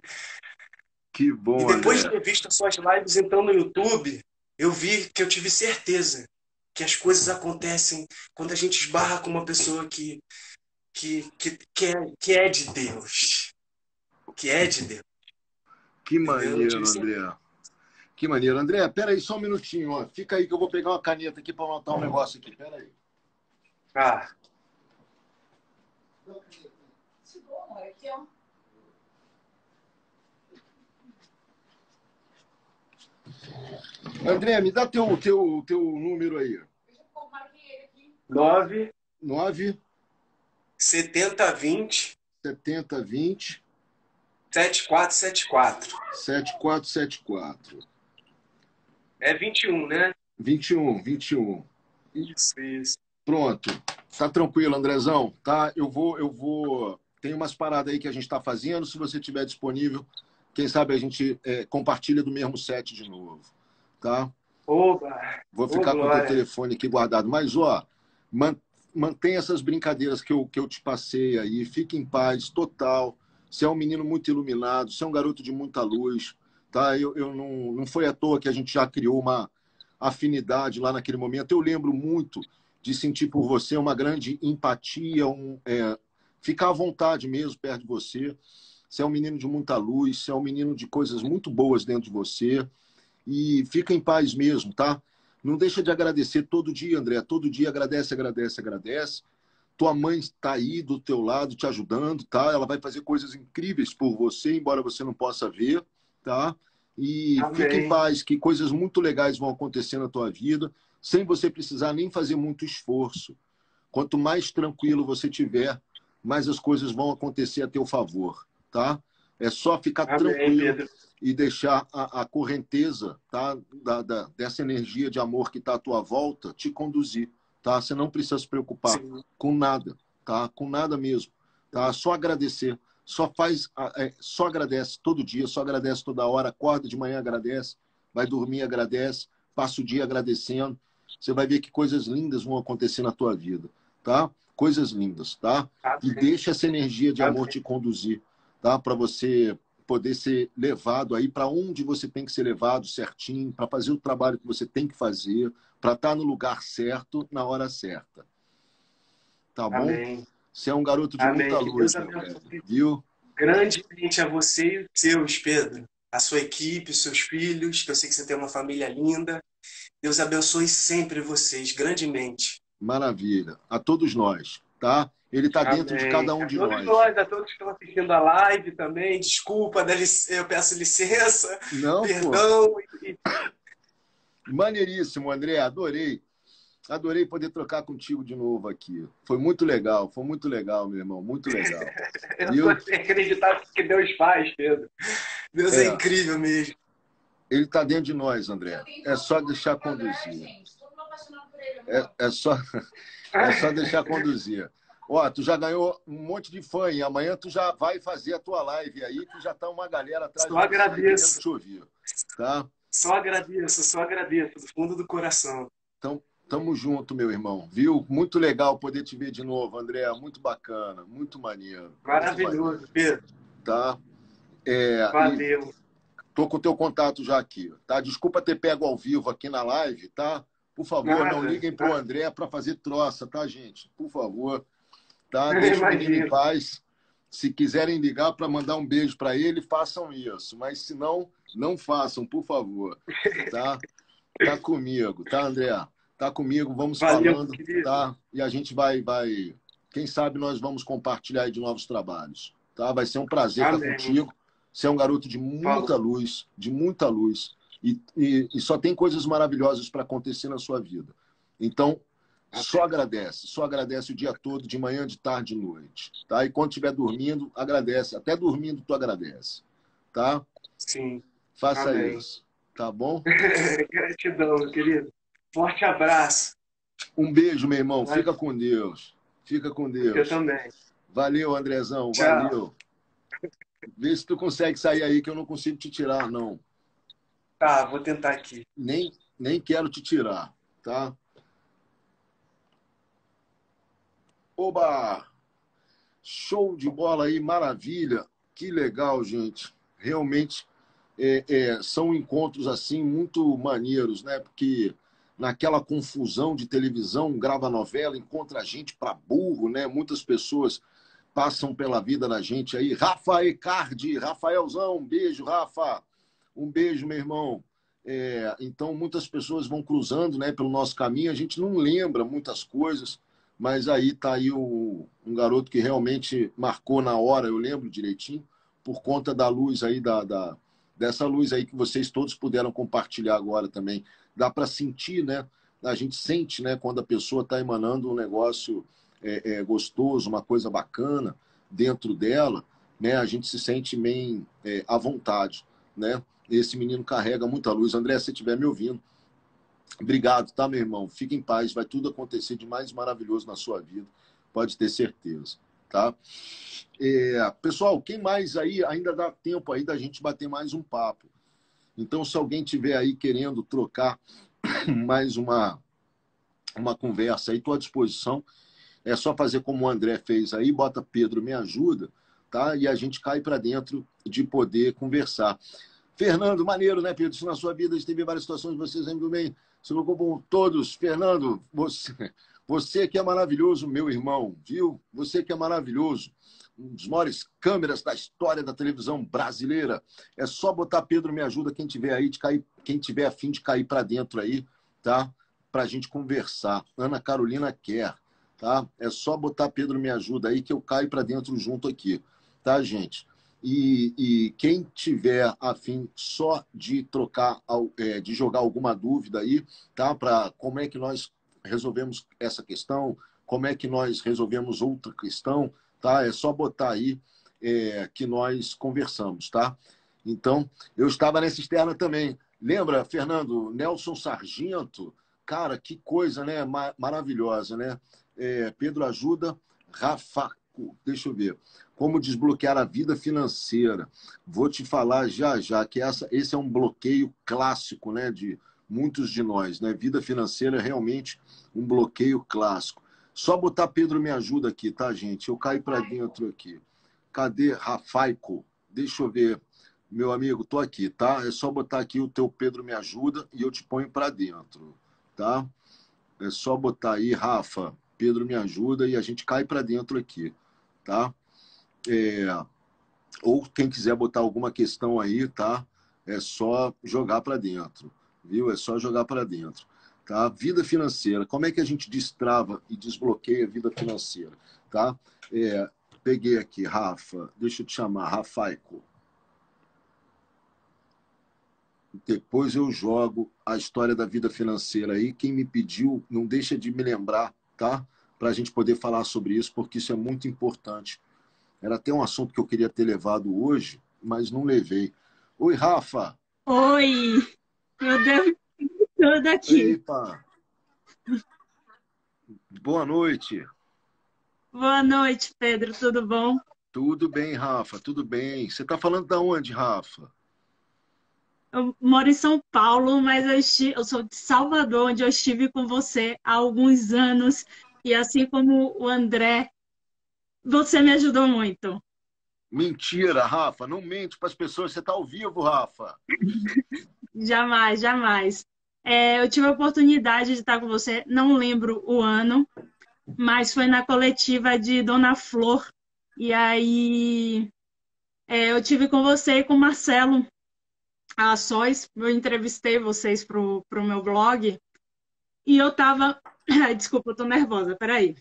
Que E bom, depois de André. ter visto as suas lives então no YouTube, eu vi que eu tive certeza que as coisas acontecem quando a gente esbarra com uma pessoa que, que, que, que, é, que é de Deus. Que é de Deus. Que Entendeu? Eu tive maneiro, certeza. André. Que maneiro. André, pera aí só um minutinho. Ó. Fica aí que eu vou pegar uma caneta aqui para anotar um negócio aqui. Pera aí. Ah, André, me dá teu, teu, teu número aí. nove nove setenta vinte setenta vinte sete quatro sete quatro. sete quatro sete quatro. É vinte e um, né? vinte e um, vinte e um. Isso, isso. Pronto. Tá tranquilo, Andrezão? Tá? Eu vou, eu vou. Tem umas paradas aí que a gente está fazendo. Se você tiver disponível, quem sabe a gente é, compartilha do mesmo set de novo. Tá? Oba! Vou Ô, ficar com o teu glória! telefone aqui guardado. Mas, ó, man, mantém essas brincadeiras que eu, que eu te passei aí. Fique em paz, total. Você é um menino muito iluminado, você é um garoto de muita luz. Tá? Eu, eu não, não foi à toa que a gente já criou uma afinidade lá naquele momento. Eu lembro muito de sentir por você uma grande empatia, um, é, ficar à vontade mesmo perto de você. Você é um menino de muita luz, você é um menino de coisas muito boas dentro de você. E fica em paz mesmo, tá? Não deixa de agradecer todo dia, André. Todo dia agradece, agradece, agradece. Tua mãe está aí do teu lado, te ajudando, tá? Ela vai fazer coisas incríveis por você, embora você não possa ver, tá? E Amém. fica em paz, que coisas muito legais vão acontecer na tua vida, sem você precisar nem fazer muito esforço. Quanto mais tranquilo você tiver, mais as coisas vão acontecer a teu favor, tá? É só ficar Amém, tranquilo Pedro. e deixar a, a correnteza, tá? da, da, dessa energia de amor que está à tua volta te conduzir, tá? Você não precisa se preocupar Sim. com nada, tá? Com nada mesmo, tá? Só agradecer, só faz, é, só agradece todo dia, só agradece toda hora, acorda de manhã, agradece, vai dormir, agradece, passa o dia agradecendo, você vai ver que coisas lindas vão acontecer na tua vida, tá? Coisas lindas, tá? E Amém. deixa essa energia de amor Amém. te conduzir, tá? Para você poder ser levado aí para onde você tem que ser levado certinho, para fazer o trabalho que você tem que fazer, para estar no lugar certo, na hora certa. Tá bom? Amém. Você é um garoto de Amém. muita Que Deus luz, meu velho. abençoe Viu? grandemente a você e os seus, Pedro. A sua equipe, os seus filhos, que eu sei que você tem uma família linda. Deus abençoe sempre vocês, grandemente. Maravilha. A todos nós, tá? Ele está dentro de Amém. cada um A de todos nós. nós, a todos que estão assistindo a live também, desculpa, dá lic- eu peço licença, Não, pô. perdão. E- Maneiríssimo, André. Adorei. Adorei poder trocar contigo de novo aqui. Foi muito legal, foi muito legal, meu irmão. Muito legal. Eu Viu? tô sem acreditar que Deus faz, Pedro. Deus é É. incrível mesmo. Ele está dentro de nós, André. É só deixar conduzir. É, é, só, é só deixar conduzir. Ó, tu já ganhou um monte de fã e amanhã tu já vai fazer a tua live aí, que já tá uma galera atrás Só de você aí querendo agradeço. te ouvir, tá? Só agradeço, só agradeço, do fundo do coração. Então, tamo junto, meu irmão, viu? Muito legal poder te ver de novo, André. Muito bacana, muito maneiro. Muito Maravilhoso, maneiro, Pedro. tá? É, Valeu. e tô com o teu contato já aqui, tá? Desculpa ter pego ao vivo aqui na live, tá? Por favor, Nada, não liguem pro nada. André para fazer troça, tá, gente? Por favor, tá? Deixa o menino em Imagino. paz. Se quiserem ligar para mandar um beijo para ele, façam isso. Mas se não, não façam, por favor, tá? Tá comigo, tá, André? Tá comigo, vamos Valeu, falando, querido. tá? E a gente vai, vai... Quem sabe nós vamos compartilhar aí de novos trabalhos, tá? Vai ser um prazer estar Amém. contigo. Você é um garoto de muita Falou. luz, de muita luz. E, e, e só tem coisas maravilhosas para acontecer na sua vida. Então, só agradece. Só agradece o dia todo, de manhã, de tarde, de noite. Tá? E quando estiver dormindo, agradece. Até dormindo, tu agradece. Tá? Sim. Faça Amém. isso. Tá bom? Gratidão, meu querido. Forte abraço. Um beijo, meu irmão. Vai. Fica com Deus. Fica com Eu Deus. também. Valeu, Andrezão. Tchau. Valeu. Vê se tu consegue sair aí, que eu não consigo te tirar, não. Tá, vou tentar aqui. Nem, nem quero te tirar, tá? Oba! Show de bola aí, maravilha. Que legal, gente. Realmente é, é, são encontros assim muito maneiros, né? Porque naquela confusão de televisão, grava novela, encontra gente para burro, né? Muitas pessoas passam pela vida da gente aí. Rafa Ecardi, Rafaelzão, um beijo, Rafa. Um beijo, meu irmão. É, então, muitas pessoas vão cruzando, né, pelo nosso caminho. A gente não lembra muitas coisas, mas aí está aí o, um garoto que realmente marcou na hora, eu lembro direitinho, por conta da luz aí, da, da, dessa luz aí que vocês todos puderam compartilhar agora também. Dá para sentir, né? A gente sente, né, quando a pessoa está emanando um negócio é, é, gostoso, uma coisa bacana dentro dela, né? A gente se sente meio é, à vontade, né? Esse menino carrega muita luz. André, se você estiver me ouvindo, obrigado, tá, meu irmão? Fique em paz, vai tudo acontecer de mais maravilhoso na sua vida, pode ter certeza, tá? É, pessoal, quem mais aí, ainda dá tempo aí da gente bater mais um papo. Então, se alguém tiver aí querendo trocar mais uma, uma conversa aí, estou à disposição. É só fazer como o André fez aí, bota Pedro, me ajuda, tá? E a gente cai para dentro de poder conversar. Fernando, maneiro, né, Pedro? Isso na sua vida, teve várias situações, vocês lembram bem, se não com todos. Fernando, você, Você que é maravilhoso, meu irmão, viu? Você que é maravilhoso. Um dos maiores câmeras da história da televisão brasileira. É só botar Pedro Me Ajuda, quem tiver aí, de cair, quem tiver a fim de cair para dentro aí, tá? Para a gente conversar. Ana Carolina quer, tá? É só botar Pedro Me Ajuda aí que eu caio para dentro junto aqui, tá, gente? E, e quem tiver a fim só de trocar, é, de jogar alguma dúvida aí, tá? Para como é que nós resolvemos essa questão, como é que nós resolvemos outra questão, tá? É só botar aí é, que nós conversamos, tá? Então, eu estava nessa externa também. Lembra, Fernando, Nelson Sargento? Cara, que coisa, né? Ma- maravilhosa, né? É, Pedro Ajuda, Rafa, deixa eu ver. Como desbloquear a vida financeira. Vou te falar já já que essa, esse é um bloqueio clássico, né? De muitos de nós, né? Vida financeira é realmente um bloqueio clássico. Só botar Pedro Me Ajuda aqui, tá, gente? Eu caio para dentro aqui. Cadê Rafaico? Deixa eu ver. Meu amigo, tô aqui, tá? É só botar aqui o teu Pedro Me Ajuda e eu te ponho para dentro, tá? É só botar aí, Rafa, Pedro Me Ajuda e a gente cai para dentro aqui, tá? É... Ou quem quiser botar alguma questão aí, tá? É só jogar para dentro, viu? É só jogar para dentro. Tá? Vida financeira. Como é que a gente destrava e desbloqueia a vida financeira? Tá? É, peguei aqui, Rafa. Deixa eu te chamar, Rafaico. Depois eu jogo a história da vida financeira aí. Quem me pediu, não deixa de me lembrar, tá? Para a gente poder falar sobre isso, porque isso é muito importante. Era até um assunto que eu queria ter levado hoje, mas não levei. Oi, Rafa. Oi, meu Deus, tudo aqui. Epa, boa noite. Boa noite, Pedro, tudo bom? Tudo bem, Rafa, tudo bem. Você está falando da onde, Rafa? Eu moro em São Paulo, mas eu, esti- eu sou de Salvador, onde eu estive com você há alguns anos. E assim como o André, você me ajudou muito. Mentira, Rafa, não mente para as pessoas. Você está ao vivo, Rafa. Jamais, jamais. É, eu tive a oportunidade de estar com você, não lembro o ano, mas foi na coletiva de Dona Flor. E aí, é, eu tive com você e com o Marcelo. A sós, eu entrevistei vocês pro, pro meu blog e eu tava. Desculpa, eu tô nervosa, peraí.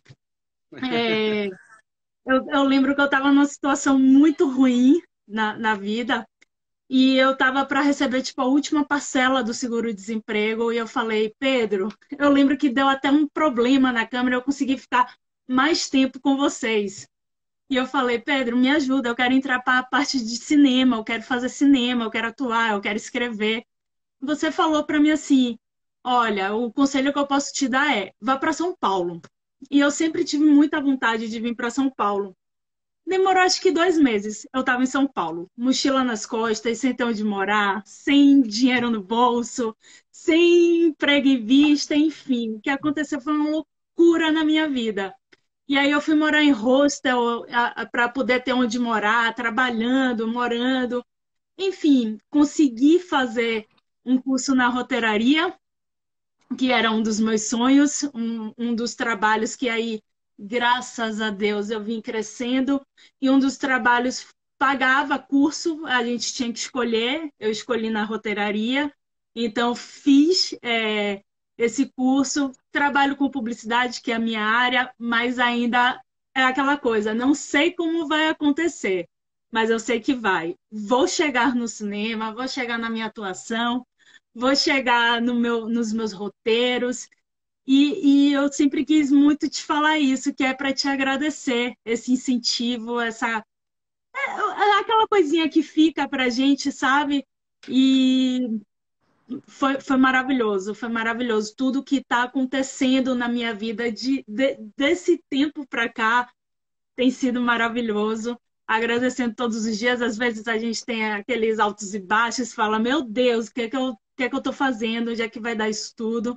É, eu, eu lembro que eu tava numa situação muito ruim na, na vida e eu tava para receber tipo a última parcela do seguro-desemprego e eu falei, Pedro, eu lembro que deu até um problema na câmera, eu consegui ficar mais tempo com vocês. E eu falei, Pedro, me ajuda, eu quero entrar para a parte de cinema, eu quero fazer cinema, eu quero atuar, eu quero escrever. Você falou para mim assim: olha, o conselho que eu posso te dar é vá para São Paulo. E eu sempre tive muita vontade de vir para São Paulo. Demorou acho que dois meses. Eu estava em São Paulo, mochila nas costas, sem ter onde morar, sem dinheiro no bolso, sem emprego em vista, enfim. O que aconteceu foi uma loucura na minha vida. E aí eu fui morar em hostel para poder ter onde morar, trabalhando, morando. Enfim, consegui fazer um curso na roteiraria, que era um dos meus sonhos, um, um dos trabalhos que aí, graças a Deus, eu vim crescendo, e um dos trabalhos pagava curso, a gente tinha que escolher, eu escolhi na roteiraria, então fiz é, esse curso, trabalho com publicidade, que é a minha área, mas ainda é aquela coisa, não sei como vai acontecer, mas eu sei que vai. Vou chegar no cinema, vou chegar na minha atuação, vou chegar no meu, nos meus roteiros. E, e eu sempre quis muito te falar isso, que é para te agradecer esse incentivo, essa é, é aquela coisinha que fica para a gente, sabe? E foi, foi maravilhoso, foi maravilhoso. Tudo que está acontecendo na minha vida de, de- desse tempo para cá tem sido maravilhoso. Agradecendo todos os dias, às vezes a gente tem aqueles altos e baixos, fala, meu Deus, o que é que eu, o que é que eu estou fazendo? Onde é que vai dar isso tudo?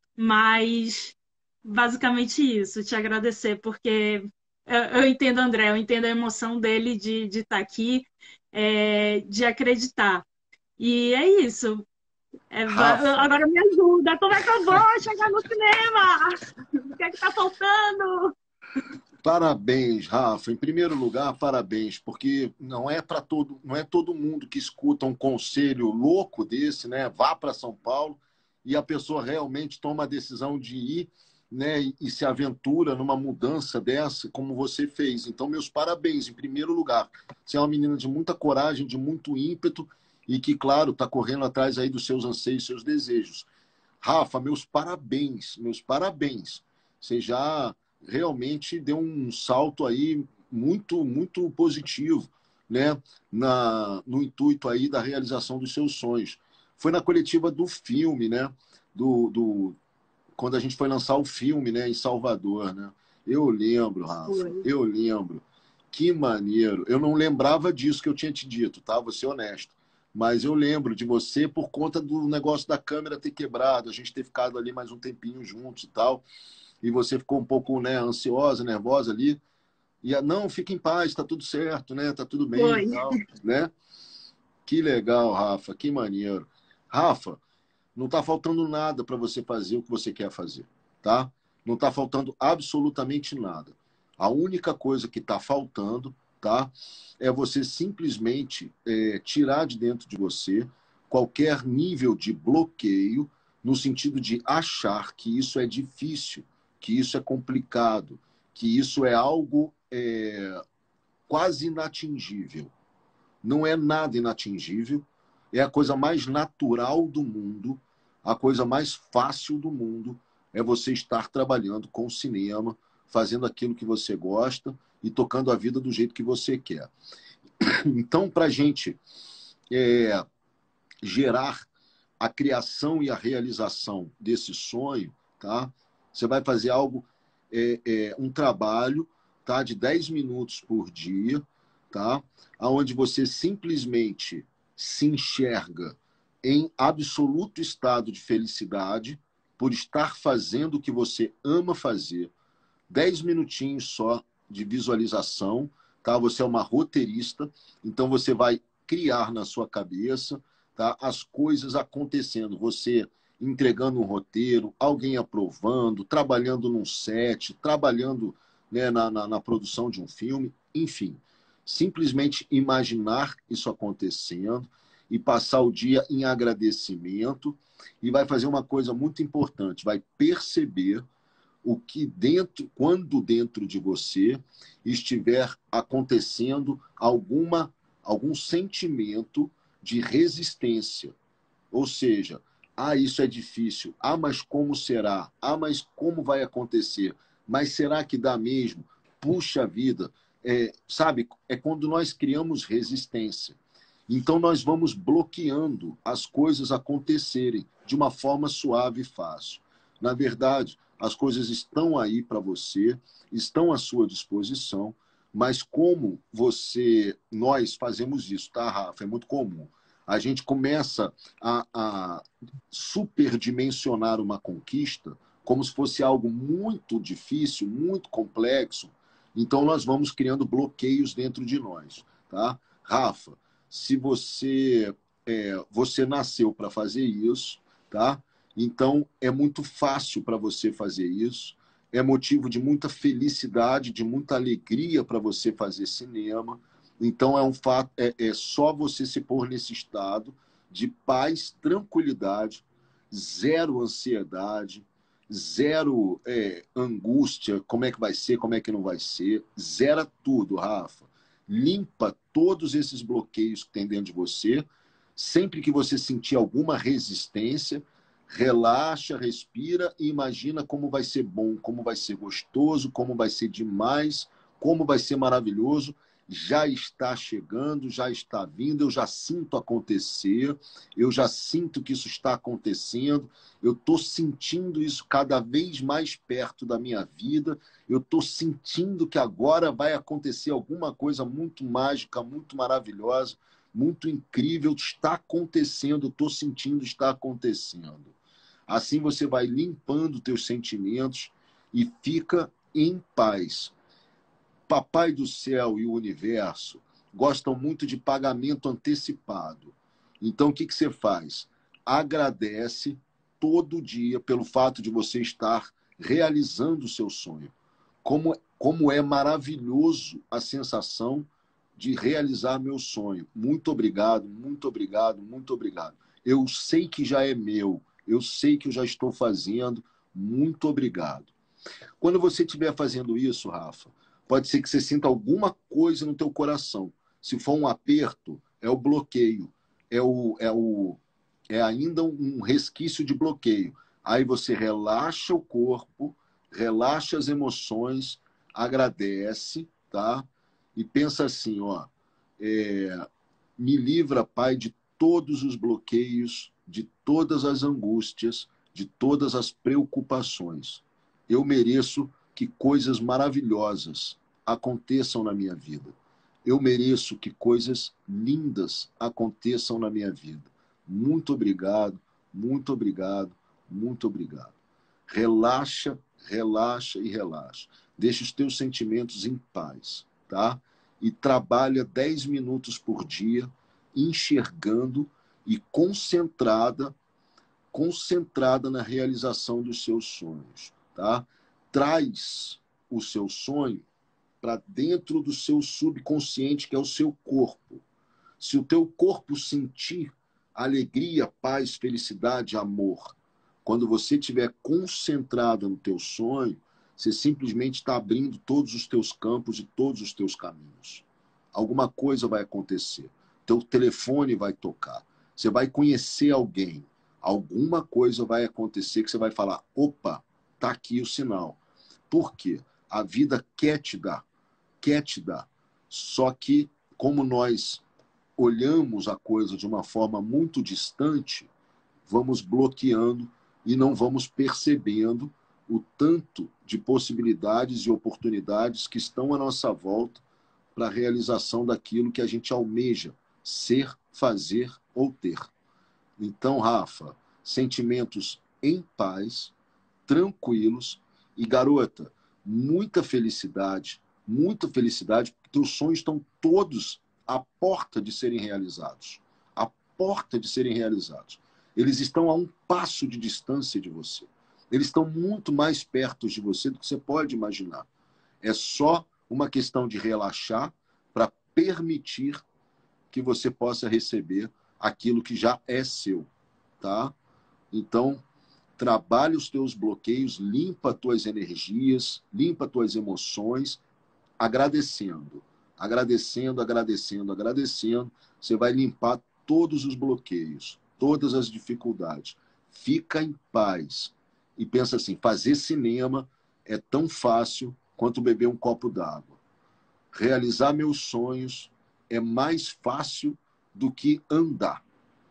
Mas basicamente isso, te agradecer, porque eu, eu entendo, André, eu entendo a emoção dele de de estar aqui, é, de acreditar. E é isso. É, Rafa. agora me ajuda, como é que eu vou chegar no cinema? O que é que tá faltando? Parabéns, Rafa. Em primeiro lugar, parabéns, porque não é para todo, não é todo mundo que escuta um conselho louco desse, né? Vá para São Paulo e a pessoa realmente toma a decisão de ir, né? E, e se aventura numa mudança dessa, como você fez. Então, meus parabéns, em primeiro lugar. Você é uma menina de muita coragem, de muito ímpeto e que, claro, está correndo atrás aí dos seus anseios, seus desejos. Rafa, meus parabéns, meus parabéns. Você já realmente deu um salto aí muito, muito positivo, né? Na, no intuito aí da realização dos seus sonhos. Foi na coletiva do filme, né? Do, do, quando a gente foi lançar o filme, né? Em Salvador, né? Eu lembro, Rafa, Foi. eu lembro. Que maneiro. Eu não lembrava disso que eu tinha te dito, tá? Vou ser honesto. Mas eu lembro de você por conta do negócio da câmera ter quebrado, a gente ter ficado ali mais um tempinho juntos e tal. E você ficou um pouco, né, ansiosa, nervosa ali. E não, fica em paz, está tudo certo, né? Tá tudo bem Foi. e tal, né? Que legal, Rafa, que maneiro. Rafa, não está faltando nada para você fazer o que você quer fazer, tá? Não está faltando absolutamente nada. A única coisa que está faltando, tá? É você simplesmente é, tirar de dentro de você qualquer nível de bloqueio no sentido de achar que isso é difícil, que isso é complicado, que isso é algo é, quase inatingível. Não é nada inatingível, é a coisa mais natural do mundo, a coisa mais fácil do mundo é você estar trabalhando com o cinema, fazendo aquilo que você gosta e tocando a vida do jeito que você quer. Então, para a gente é, gerar a criação e a realização desse sonho, tá? Você vai fazer algo, é, é, um trabalho, tá? De dez minutos por dia, tá? Onde você simplesmente se enxerga em absoluto estado de felicidade por estar fazendo o que você ama fazer. Dez minutinhos só de visualização, tá? Você é uma roteirista, então você vai criar na sua cabeça, tá? As coisas acontecendo, você entregando um roteiro, alguém aprovando, trabalhando num set, trabalhando, né, na, na, na produção de um filme, enfim. Simplesmente imaginar isso acontecendo e passar o dia em agradecimento e vai fazer uma coisa muito importante, vai perceber o que dentro, quando dentro de você estiver acontecendo alguma, algum sentimento de resistência. Ou seja, ah, isso é difícil. Ah, mas como será? Ah, mas como vai acontecer? Mas será que dá mesmo? Puxa vida. É, sabe, é quando nós criamos resistência. Então nós vamos bloqueando as coisas acontecerem de uma forma suave e fácil. Na verdade, as coisas estão aí para você, estão à sua disposição, mas como você, nós fazemos isso, tá, Rafa? É muito comum. A gente começa a, a superdimensionar uma conquista como se fosse algo muito difícil, muito complexo. Então, nós vamos criando bloqueios dentro de nós, tá? Rafa, se você, é, você nasceu para fazer isso, tá? Então, é muito fácil para você fazer isso. É motivo de muita felicidade, de muita alegria para você fazer cinema. Então, é um fato, é, é só você se pôr nesse estado de paz, tranquilidade, zero ansiedade, zero é, angústia, como é que vai ser, como é que não vai ser. Zera tudo, Rafa. Limpa todos esses bloqueios que tem dentro de você. Sempre que você sentir alguma resistência, relaxa, respira e imagina como vai ser bom, como vai ser gostoso, como vai ser demais, como vai ser maravilhoso. Já está chegando, já está vindo, eu já sinto acontecer, eu já sinto que isso está acontecendo, eu estou sentindo isso cada vez mais perto da minha vida, eu estou sentindo que agora vai acontecer alguma coisa muito mágica, muito maravilhosa, muito incrível, está acontecendo, eu estou sentindo, está acontecendo. Assim você vai limpando teus sentimentos e fica em paz. Papai do céu e o universo gostam muito de pagamento antecipado. Então, o que, que você faz? agradece todo dia pelo fato de você estar realizando o seu sonho. Como, como é maravilhoso a sensação de realizar meu sonho. Muito obrigado, muito obrigado, muito obrigado. Eu sei que já é meu, eu sei que eu já estou fazendo, muito obrigado. Quando você estiver fazendo isso, Rafa, pode ser que você sinta alguma coisa no teu coração. Se for um aperto, é o bloqueio, é, o, é, o, é ainda um resquício de bloqueio. Aí você relaxa o corpo, relaxa as emoções, agradece, tá? E pensa assim, ó, é, me livra, Pai, de todos os bloqueios, de todas as angústias, de todas as preocupações. Eu mereço que coisas maravilhosas aconteçam na minha vida. Eu mereço que coisas lindas aconteçam na minha vida. Muito obrigado, muito obrigado, muito obrigado. Relaxa, relaxa e relaxa. Deixa os teus sentimentos em paz, tá? E trabalha dez minutos por dia, enxergando e concentrada, concentrada na realização dos seus sonhos, tá? Traz o seu sonho para dentro do seu subconsciente, que é o seu corpo. Se o teu corpo sentir alegria, paz, felicidade, amor, quando você estiver concentrada no teu sonho, você simplesmente está abrindo todos os teus campos e todos os teus caminhos. Alguma coisa vai acontecer. Teu telefone vai tocar. Você vai conhecer alguém. Alguma coisa vai acontecer que você vai falar, opa, tá aqui o sinal. Por quê? A vida quer te dar. Quer te dar. Só que, como nós olhamos a coisa de uma forma muito distante, vamos bloqueando e não vamos percebendo o tanto de possibilidades e oportunidades que estão à nossa volta para a realização daquilo que a gente almeja ser, fazer ou ter. Então, Rafa, sentimentos em paz, tranquilos e, garota, muita felicidade, muita felicidade, porque teus sonhos estão todos à porta de serem realizados. À porta de serem realizados. Eles estão a um passo de distância de você. Eles estão muito mais perto de você do que você pode imaginar. É só uma questão de relaxar para permitir que você possa receber aquilo que já é seu, tá? Então, trabalhe os teus bloqueios, limpa as tuas energias, limpa as tuas emoções, agradecendo, agradecendo, agradecendo, agradecendo. Você vai limpar todos os bloqueios, todas as dificuldades. Fica em paz. E pensa assim, fazer cinema é tão fácil quanto beber um copo d'água. Realizar meus sonhos é mais fácil do que andar.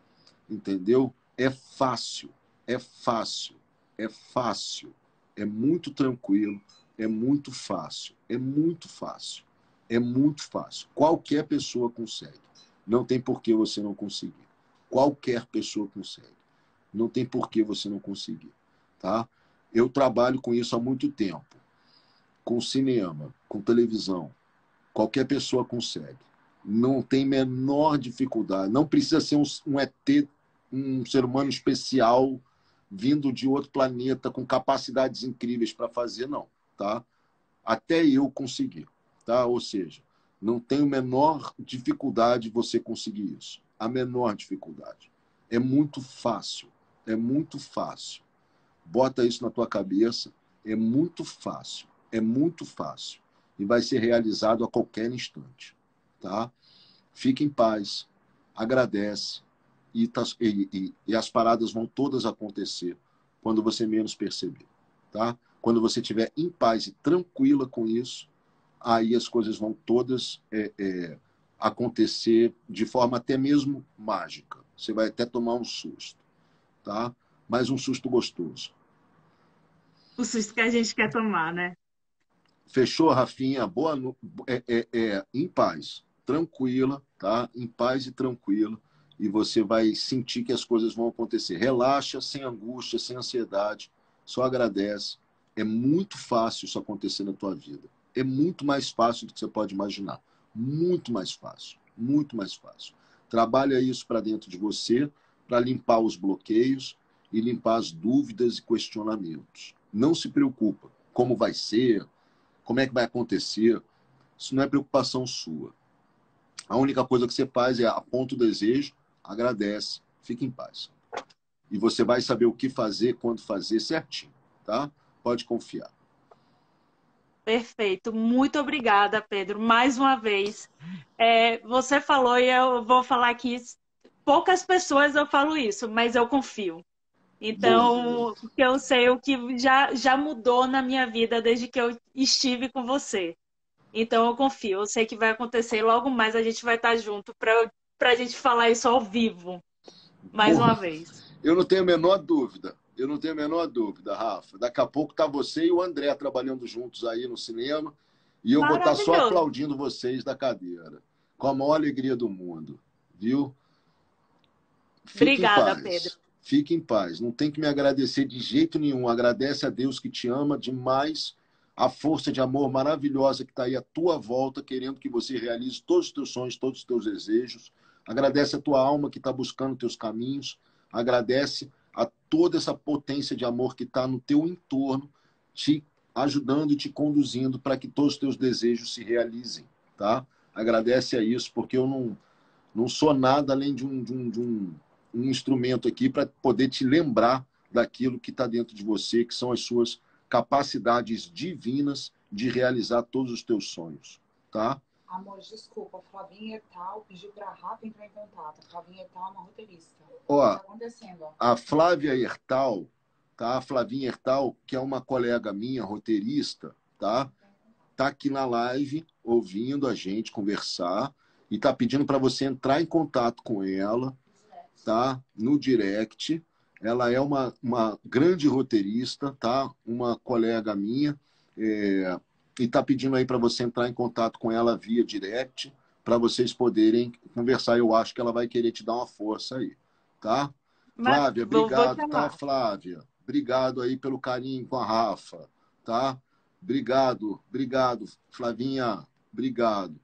Entendeu? É fácil, é fácil, é fácil. É muito tranquilo, é muito fácil, é muito fácil, é muito fácil. Qualquer pessoa consegue. Não tem por que você não conseguir. Qualquer pessoa consegue. Não tem por que você não conseguir. Tá? Eu trabalho com isso há muito tempo. Com cinema, com televisão. Qualquer pessoa consegue. Não tem menor dificuldade. Não precisa ser um, um E T, um ser humano especial, vindo de outro planeta, com capacidades incríveis para fazer, não. Tá? Até eu consegui. Tá? Ou seja, não tem a menor dificuldade você conseguir isso. A menor dificuldade. É muito fácil. É muito fácil. Bota isso na tua cabeça. É muito fácil. É muito fácil. E vai ser realizado a qualquer instante. Tá? Fique em paz. Agradece. E, tá, e, e, e as paradas vão todas acontecer quando você menos perceber. Tá? Quando você estiver em paz e tranquila com isso, aí as coisas vão todas é, é, acontecer de forma até mesmo mágica. Você vai até tomar um susto. Tá? Mas um susto gostoso. O susto que a gente quer tomar, né? Fechou, Rafinha? Boa no... é, é, é, em paz, tranquila, tá? Em paz e tranquila. E você vai sentir que as coisas vão acontecer. Relaxa, sem angústia, sem ansiedade. Só agradece. É muito fácil isso acontecer na tua vida. É muito mais fácil do que você pode imaginar. Muito mais fácil. Muito mais fácil. Trabalha isso para dentro de você. para limpar os bloqueios e limpar as dúvidas e questionamentos. Não se preocupa como vai ser, como é que vai acontecer. Isso não é preocupação sua. A única coisa que você faz é aponta o desejo, agradece, fica em paz. E você vai saber o que fazer, quando fazer certinho, tá? Pode confiar. Perfeito. Muito obrigada, Pedro, mais uma vez. É, você falou, e eu vou falar aqui, poucas pessoas eu falo isso, mas eu confio. Então, Boa. porque eu sei o que já, já mudou na minha vida desde que eu estive com você. Então, eu confio. Eu sei que vai acontecer. Logo mais a gente vai estar junto para a gente falar isso ao vivo, mais Boa. uma vez. Eu não tenho a menor dúvida. Eu não tenho a menor dúvida, Rafa. Daqui a pouco tá você e o André trabalhando juntos aí no cinema. E eu vou estar só aplaudindo vocês da cadeira. Com a maior alegria do mundo. Viu? Fique Obrigada, em paz. Pedro. Fique em paz. Não tem que me agradecer de jeito nenhum. Agradece a Deus que te ama demais. A força de amor maravilhosa que está aí à tua volta, querendo que você realize todos os teus sonhos, todos os teus desejos. Agradece a tua alma que está buscando teus caminhos. Agradece a toda essa potência de amor que está no teu entorno, te ajudando e te conduzindo para que todos os teus desejos se realizem, tá? Agradece a isso, porque eu não, não sou nada além de um, de um, de um, um instrumento aqui para poder te lembrar daquilo que está dentro de você, que são as suas capacidades divinas de realizar todos os teus sonhos, tá? Amor, desculpa, a Flavinha Ertal pediu para a Rafa entrar em contato. A Flavinha Ertal é uma roteirista. Ó, o que está acontecendo? Ó? A Flávia Ertal, tá? A Flavinha Ertal, que é uma colega minha, roteirista, tá? Tá aqui na live, ouvindo a gente conversar e tá pedindo para você entrar em contato com ela, tá? No direct. Ela é uma, uma grande roteirista, tá? Uma colega minha, é... e está pedindo aí para você entrar em contato com ela via direct, para vocês poderem conversar. Eu acho que ela vai querer te dar uma força aí, tá? Mas Flávia, vou- vou obrigado, tá, chamar. Flávia? Obrigado aí pelo carinho com a Rafa, tá? Obrigado, obrigado, Flavinha, obrigado.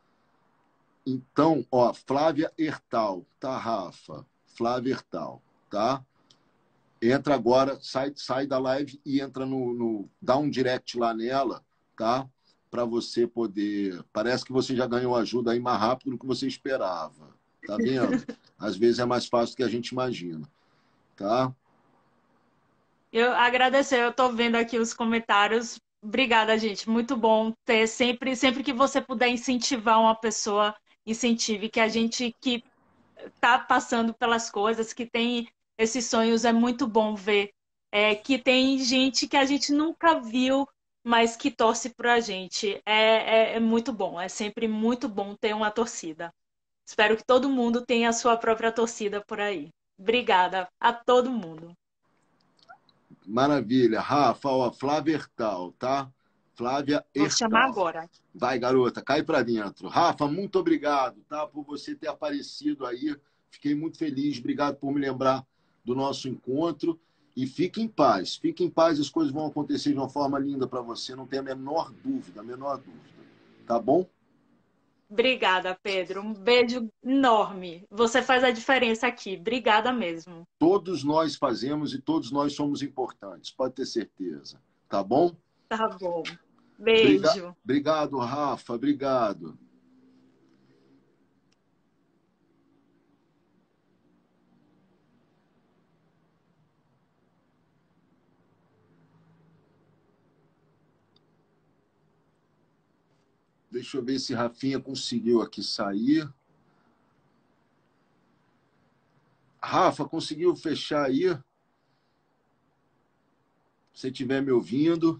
Então, ó, Flávia Ertal, tá, Rafa? Flávia Ertal, tá? Entra agora, sai, sai da live e entra no, no... dá um direct lá nela, tá? Para você poder... Parece que você já ganhou ajuda aí mais rápido do que você esperava. Tá vendo? Às vezes é mais fácil do que a gente imagina. Tá? Eu agradecer, eu estou vendo aqui os comentários. Obrigada, gente. Muito bom ter sempre, sempre que você puder incentivar uma pessoa, incentive, que a gente que está passando pelas coisas, que tem esses sonhos, é muito bom ver é, que tem gente que a gente nunca viu, mas que torce por a gente. É, é, é muito bom, é sempre muito bom ter uma torcida. Espero que todo mundo tenha a sua própria torcida por aí. Obrigada a todo mundo. Maravilha. Rafa, ó, Flávia Ertal, tá? Flávia Vou chamar Ertal. agora. Vai, garota, cai para dentro. Rafa, muito obrigado, tá? Por você ter aparecido aí. Fiquei muito feliz. Obrigado por me lembrar do nosso encontro. E fique em paz. Fique em paz, as coisas vão acontecer de uma forma linda para você. Não tem a menor dúvida, a menor dúvida. Tá bom? Obrigada, Pedro. Um beijo enorme. Você faz a diferença aqui. Obrigada mesmo. Todos nós fazemos e todos nós somos importantes. Pode ter certeza. Tá bom? Tá bom. Beijo. Briga- Obrigado, Rafa. Obrigado. Deixa eu ver se Rafinha conseguiu aqui sair. Rafa, conseguiu fechar aí? Se estiver me ouvindo.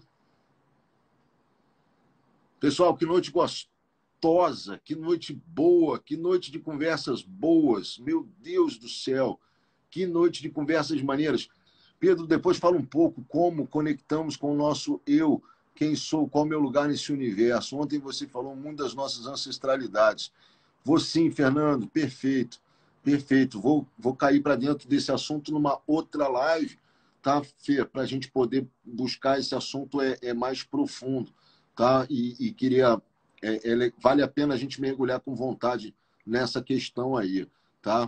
Pessoal, que noite gostosa, que noite boa, que noite de conversas boas. Meu Deus do céu, que noite de conversas maneiras. Pedro, depois fala um pouco como conectamos com o nosso eu, quem sou, qual é o meu lugar nesse universo. Ontem você falou muito das nossas ancestralidades. Vou sim, Fernando, perfeito, perfeito. Vou, vou cair para dentro desse assunto numa outra live, tá, Fê? Para a gente poder buscar esse assunto é, é mais profundo, tá? E, e queria... É, é, vale a pena a gente mergulhar com vontade nessa questão aí, tá?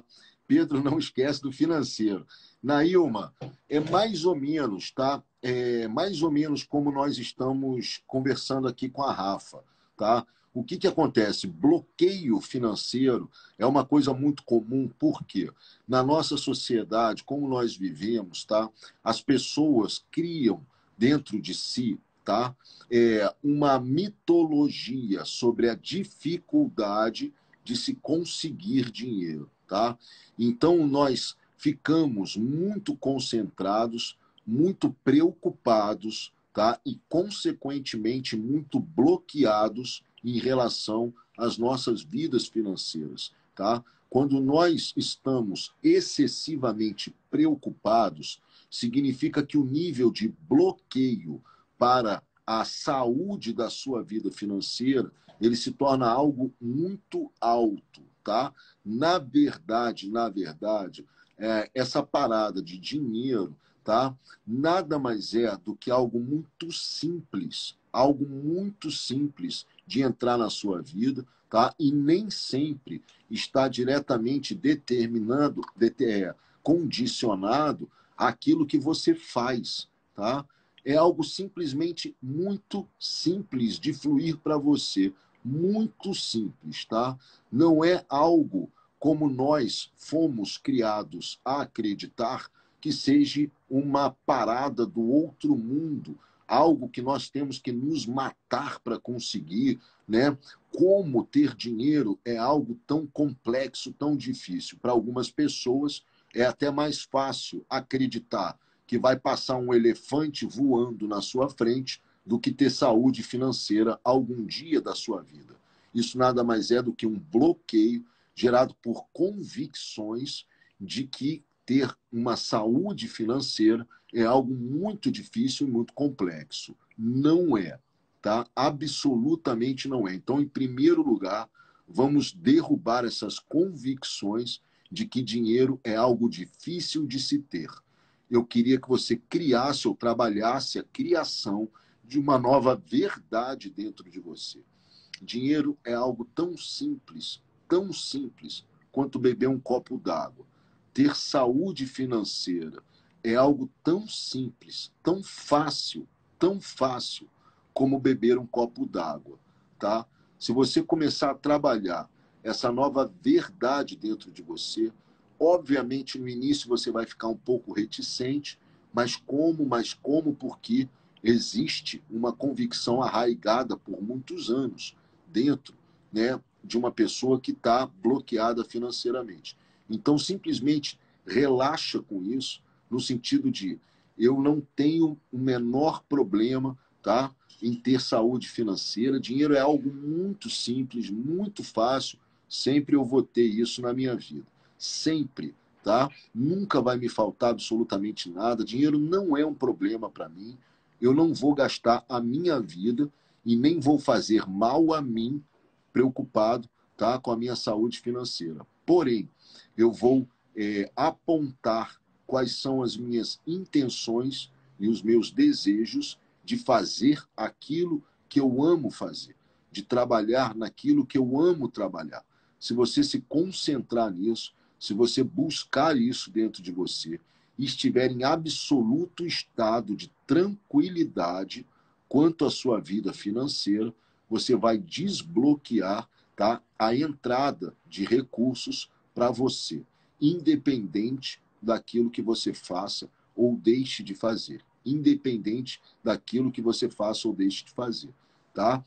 Pedro não esquece do financeiro. Nailma, é mais ou menos, tá? É mais ou menos como nós estamos conversando aqui com a Rafa, tá? O que que acontece? Bloqueio financeiro é uma coisa muito comum, porque na nossa sociedade, como nós vivemos, tá? As pessoas criam dentro de si, tá? É, uma mitologia sobre a dificuldade de se conseguir dinheiro, tá? Então, nós ficamos muito concentrados, muito preocupados, tá? E, consequentemente, muito bloqueados em relação às nossas vidas financeiras, tá? Quando nós estamos excessivamente preocupados, significa que o nível de bloqueio para a saúde da sua vida financeira, ele se torna algo muito alto, tá? Na verdade, na verdade, é, essa parada de dinheiro, tá? Nada mais é do que algo muito simples, algo muito simples de entrar na sua vida, tá? E nem sempre está diretamente determinando, é, condicionado àquilo que você faz, tá? É algo simplesmente muito simples de fluir para você. Muito simples, tá? Não é algo como nós fomos criados a acreditar que seja uma parada do outro mundo, algo que nós temos que nos matar para conseguir, né? Como ter dinheiro é algo tão complexo, tão difícil. Para algumas pessoas é até mais fácil acreditar que vai passar um elefante voando na sua frente do que ter saúde financeira algum dia da sua vida. Isso nada mais é do que um bloqueio gerado por convicções de que ter uma saúde financeira é algo muito difícil e muito complexo. Não é, tá? Absolutamente não é. Então, em primeiro lugar, vamos derrubar essas convicções de que dinheiro é algo difícil de se ter. Eu queria que você criasse ou trabalhasse a criação de uma nova verdade dentro de você. Dinheiro é algo tão simples, tão simples, quanto beber um copo d'água. Ter saúde financeira é algo tão simples, tão fácil, tão fácil, como beber um copo d'água, tá? Se você começar a trabalhar essa nova verdade dentro de você, obviamente, no início você vai ficar um pouco reticente, mas como, mas como, porque existe uma convicção arraigada por muitos anos dentro, né, de uma pessoa que está bloqueada financeiramente. Então, simplesmente relaxa com isso, no sentido de eu não tenho o menor problema, tá, em ter saúde financeira. Dinheiro é algo muito simples, muito fácil, sempre eu vou ter isso na minha vida. Sempre, tá? Nunca vai me faltar absolutamente nada. Dinheiro não é um problema para mim. Eu não vou gastar a minha vida e nem vou fazer mal a mim preocupado, tá, com a minha saúde financeira. Porém, eu vou é, apontar quais são as minhas intenções e os meus desejos de fazer aquilo que eu amo fazer, de trabalhar naquilo que eu amo trabalhar. Se você se concentrar nisso, se você buscar isso dentro de você e estiver em absoluto estado de tranquilidade quanto à sua vida financeira, você vai desbloquear, tá, a entrada de recursos para você, independente daquilo que você faça ou deixe de fazer. Independente daquilo que você faça ou deixe de fazer, tá?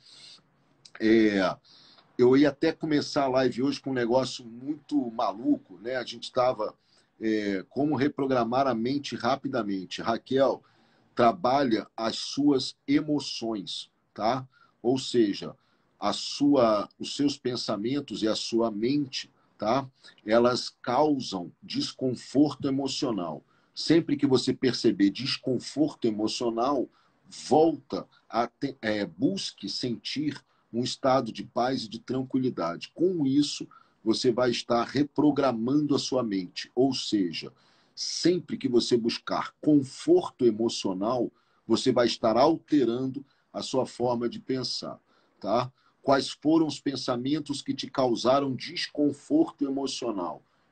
É... Eu ia até começar a live hoje com um negócio muito maluco, né? A gente estava é, como reprogramar a mente rapidamente. Raquel, trabalha as suas emoções, tá? Ou seja, a sua, os seus pensamentos e a sua mente, tá? Elas causam desconforto emocional. Sempre que você perceber desconforto emocional, volta a te, é, busque sentir um estado de paz e de tranquilidade. Com isso, você vai estar reprogramando a sua mente. Ou seja, sempre que você buscar conforto emocional, você vai estar alterando a sua forma de pensar, tá? Quais foram os pensamentos que te causaram desconforto emocional?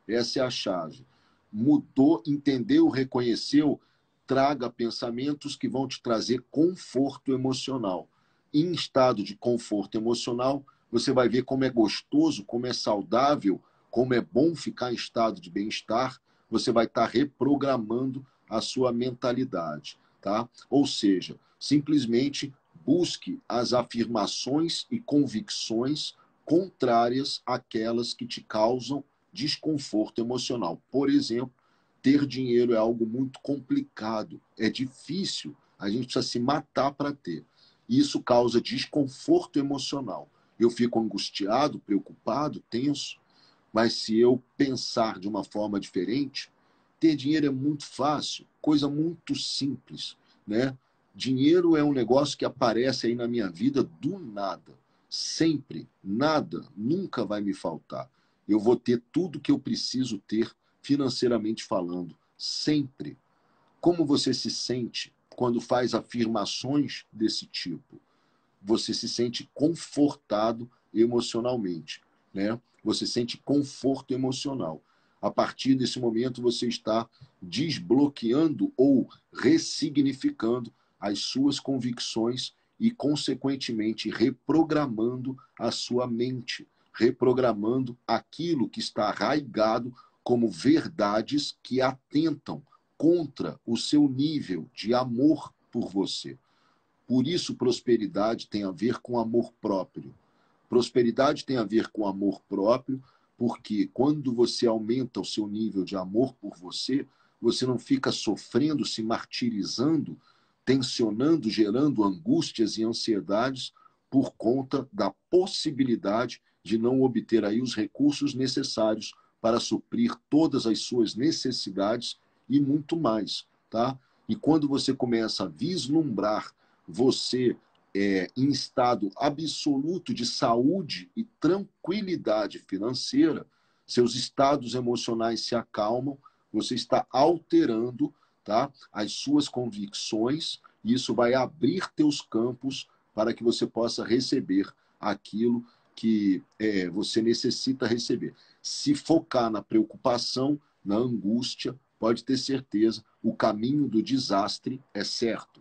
Essa é a chave. Mudou, entendeu, reconheceu, traga pensamentos que vão te trazer conforto emocional. Em estado de conforto emocional, você vai ver como é gostoso, como é saudável, como é bom ficar em estado de bem-estar. Você vai estar reprogramando a sua mentalidade, tá? Ou seja, simplesmente busque as afirmações e convicções contrárias àquelas que te causam desconforto emocional. Por exemplo, ter dinheiro é algo muito complicado, é difícil, a gente precisa se matar para ter. Isso causa desconforto emocional. Eu fico angustiado, preocupado, tenso, mas se eu pensar de uma forma diferente, ter dinheiro é muito fácil, coisa muito simples, né? Dinheiro é um negócio que aparece aí na minha vida do nada. Sempre, nada, nunca vai me faltar. Eu vou ter tudo que eu preciso ter financeiramente falando, sempre. Como você se sente quando faz afirmações desse tipo? Você se sente confortado emocionalmente, né? Você sente conforto emocional. A partir desse momento, você está desbloqueando ou ressignificando as suas convicções e, consequentemente, reprogramando a sua mente, reprogramando aquilo que está arraigado como verdades que atentam contra o seu nível de amor por você. Por isso, prosperidade tem a ver com amor próprio. Prosperidade tem a ver com amor próprio, porque quando você aumenta o seu nível de amor por você, você não fica sofrendo, se martirizando, tensionando, gerando angústias e ansiedades por conta da possibilidade de não obter aí os recursos necessários para suprir todas as suas necessidades e muito mais, tá? E quando você começa a vislumbrar você é, em estado absoluto de saúde e tranquilidade financeira, seus estados emocionais se acalmam, você está alterando, tá, as suas convicções, e isso vai abrir teus campos para que você possa receber aquilo que é, você necessita receber. Se focar na preocupação, na angústia, pode ter certeza, o caminho do desastre é certo.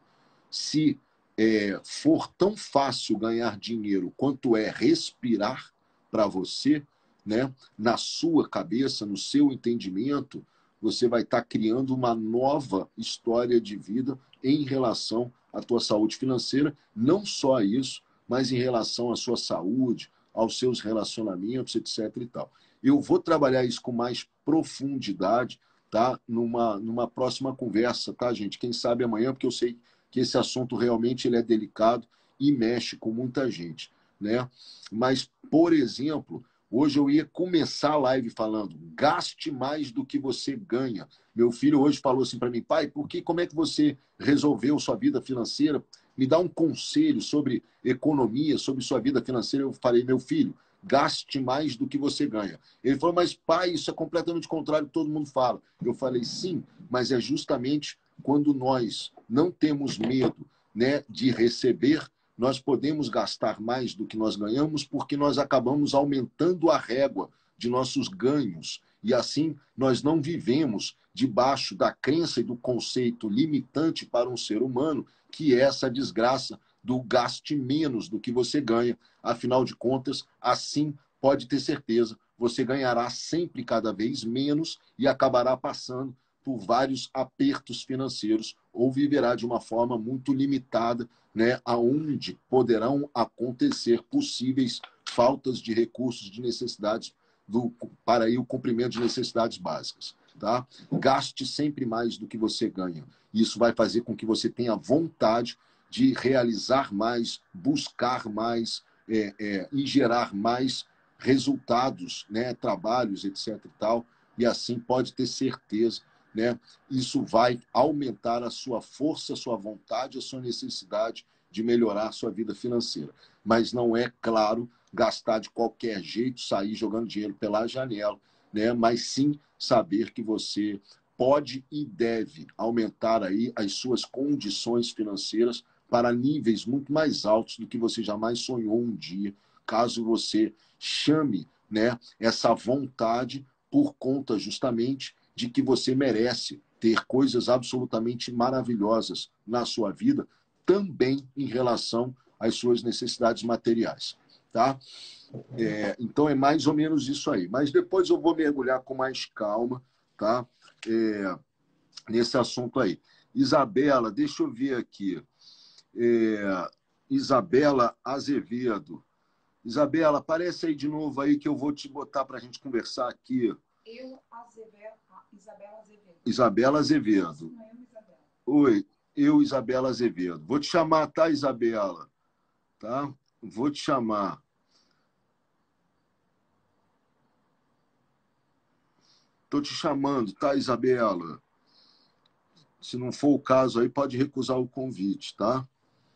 Se é, for tão fácil ganhar dinheiro quanto é respirar para você, né, na sua cabeça, no seu entendimento, você vai estar criando uma nova história de vida em relação à tua saúde financeira, não só isso, mas em relação à sua saúde, aos seus relacionamentos, etc e tal. Eu vou trabalhar isso com mais profundidade, tá? Numa, numa próxima conversa, tá, gente? Quem sabe amanhã, porque eu sei que esse assunto realmente ele é delicado e mexe com muita gente, né? Mas, por exemplo, hoje eu ia começar a live falando, gaste mais do que você ganha. Meu filho hoje falou assim para mim, pai, por que, como é que você resolveu sua vida financeira? Me dá um conselho sobre economia, sobre sua vida financeira. Eu falei, meu filho, gaste mais do que você ganha. Ele falou, mas pai, isso é completamente contrário do que todo mundo fala. Eu falei, sim, mas é justamente quando nós não temos medo, né, de receber, nós podemos gastar mais do que nós ganhamos porque nós acabamos aumentando a régua de nossos ganhos. E assim nós não vivemos debaixo da crença e do conceito limitante para um ser humano, que é essa desgraça do gaste menos do que você ganha. Afinal de contas, assim, pode ter certeza, você ganhará sempre cada vez menos e acabará passando por vários apertos financeiros ou viverá de uma forma muito limitada, né, aonde poderão acontecer possíveis faltas de recursos, de necessidades do, para aí o cumprimento de necessidades básicas. Tá? Gaste sempre mais do que você ganha. Isso vai fazer com que você tenha vontade de realizar mais, buscar mais é, é, e gerar mais resultados, né, trabalhos, etc e tal. E assim pode ter certeza, né, isso vai aumentar a sua força, a sua vontade, a sua necessidade de melhorar a sua vida financeira. Mas não é, claro, gastar de qualquer jeito, sair jogando dinheiro pela janela, né, mas sim saber que você pode e deve aumentar aí as suas condições financeiras para níveis muito mais altos do que você jamais sonhou um dia, caso você chame, né, essa vontade por conta justamente de que você merece ter coisas absolutamente maravilhosas na sua vida, também em relação às suas necessidades materiais, tá? É, então é mais ou menos isso aí. Mas depois eu vou mergulhar com mais calma, tá? É, nesse assunto aí. Isabela, deixa eu ver aqui. É, Isabela Azevedo. Isabela, aparece aí de novo aí que eu vou te botar para a gente conversar aqui. Eu, Azevedo, Isabela Azevedo. Isabela Azevedo. Oi, eu, Isabela Azevedo. Vou te chamar, tá, Isabela? Tá? Vou te chamar. Estou te chamando, tá, Isabela? Se não for o caso aí, pode recusar o convite, tá?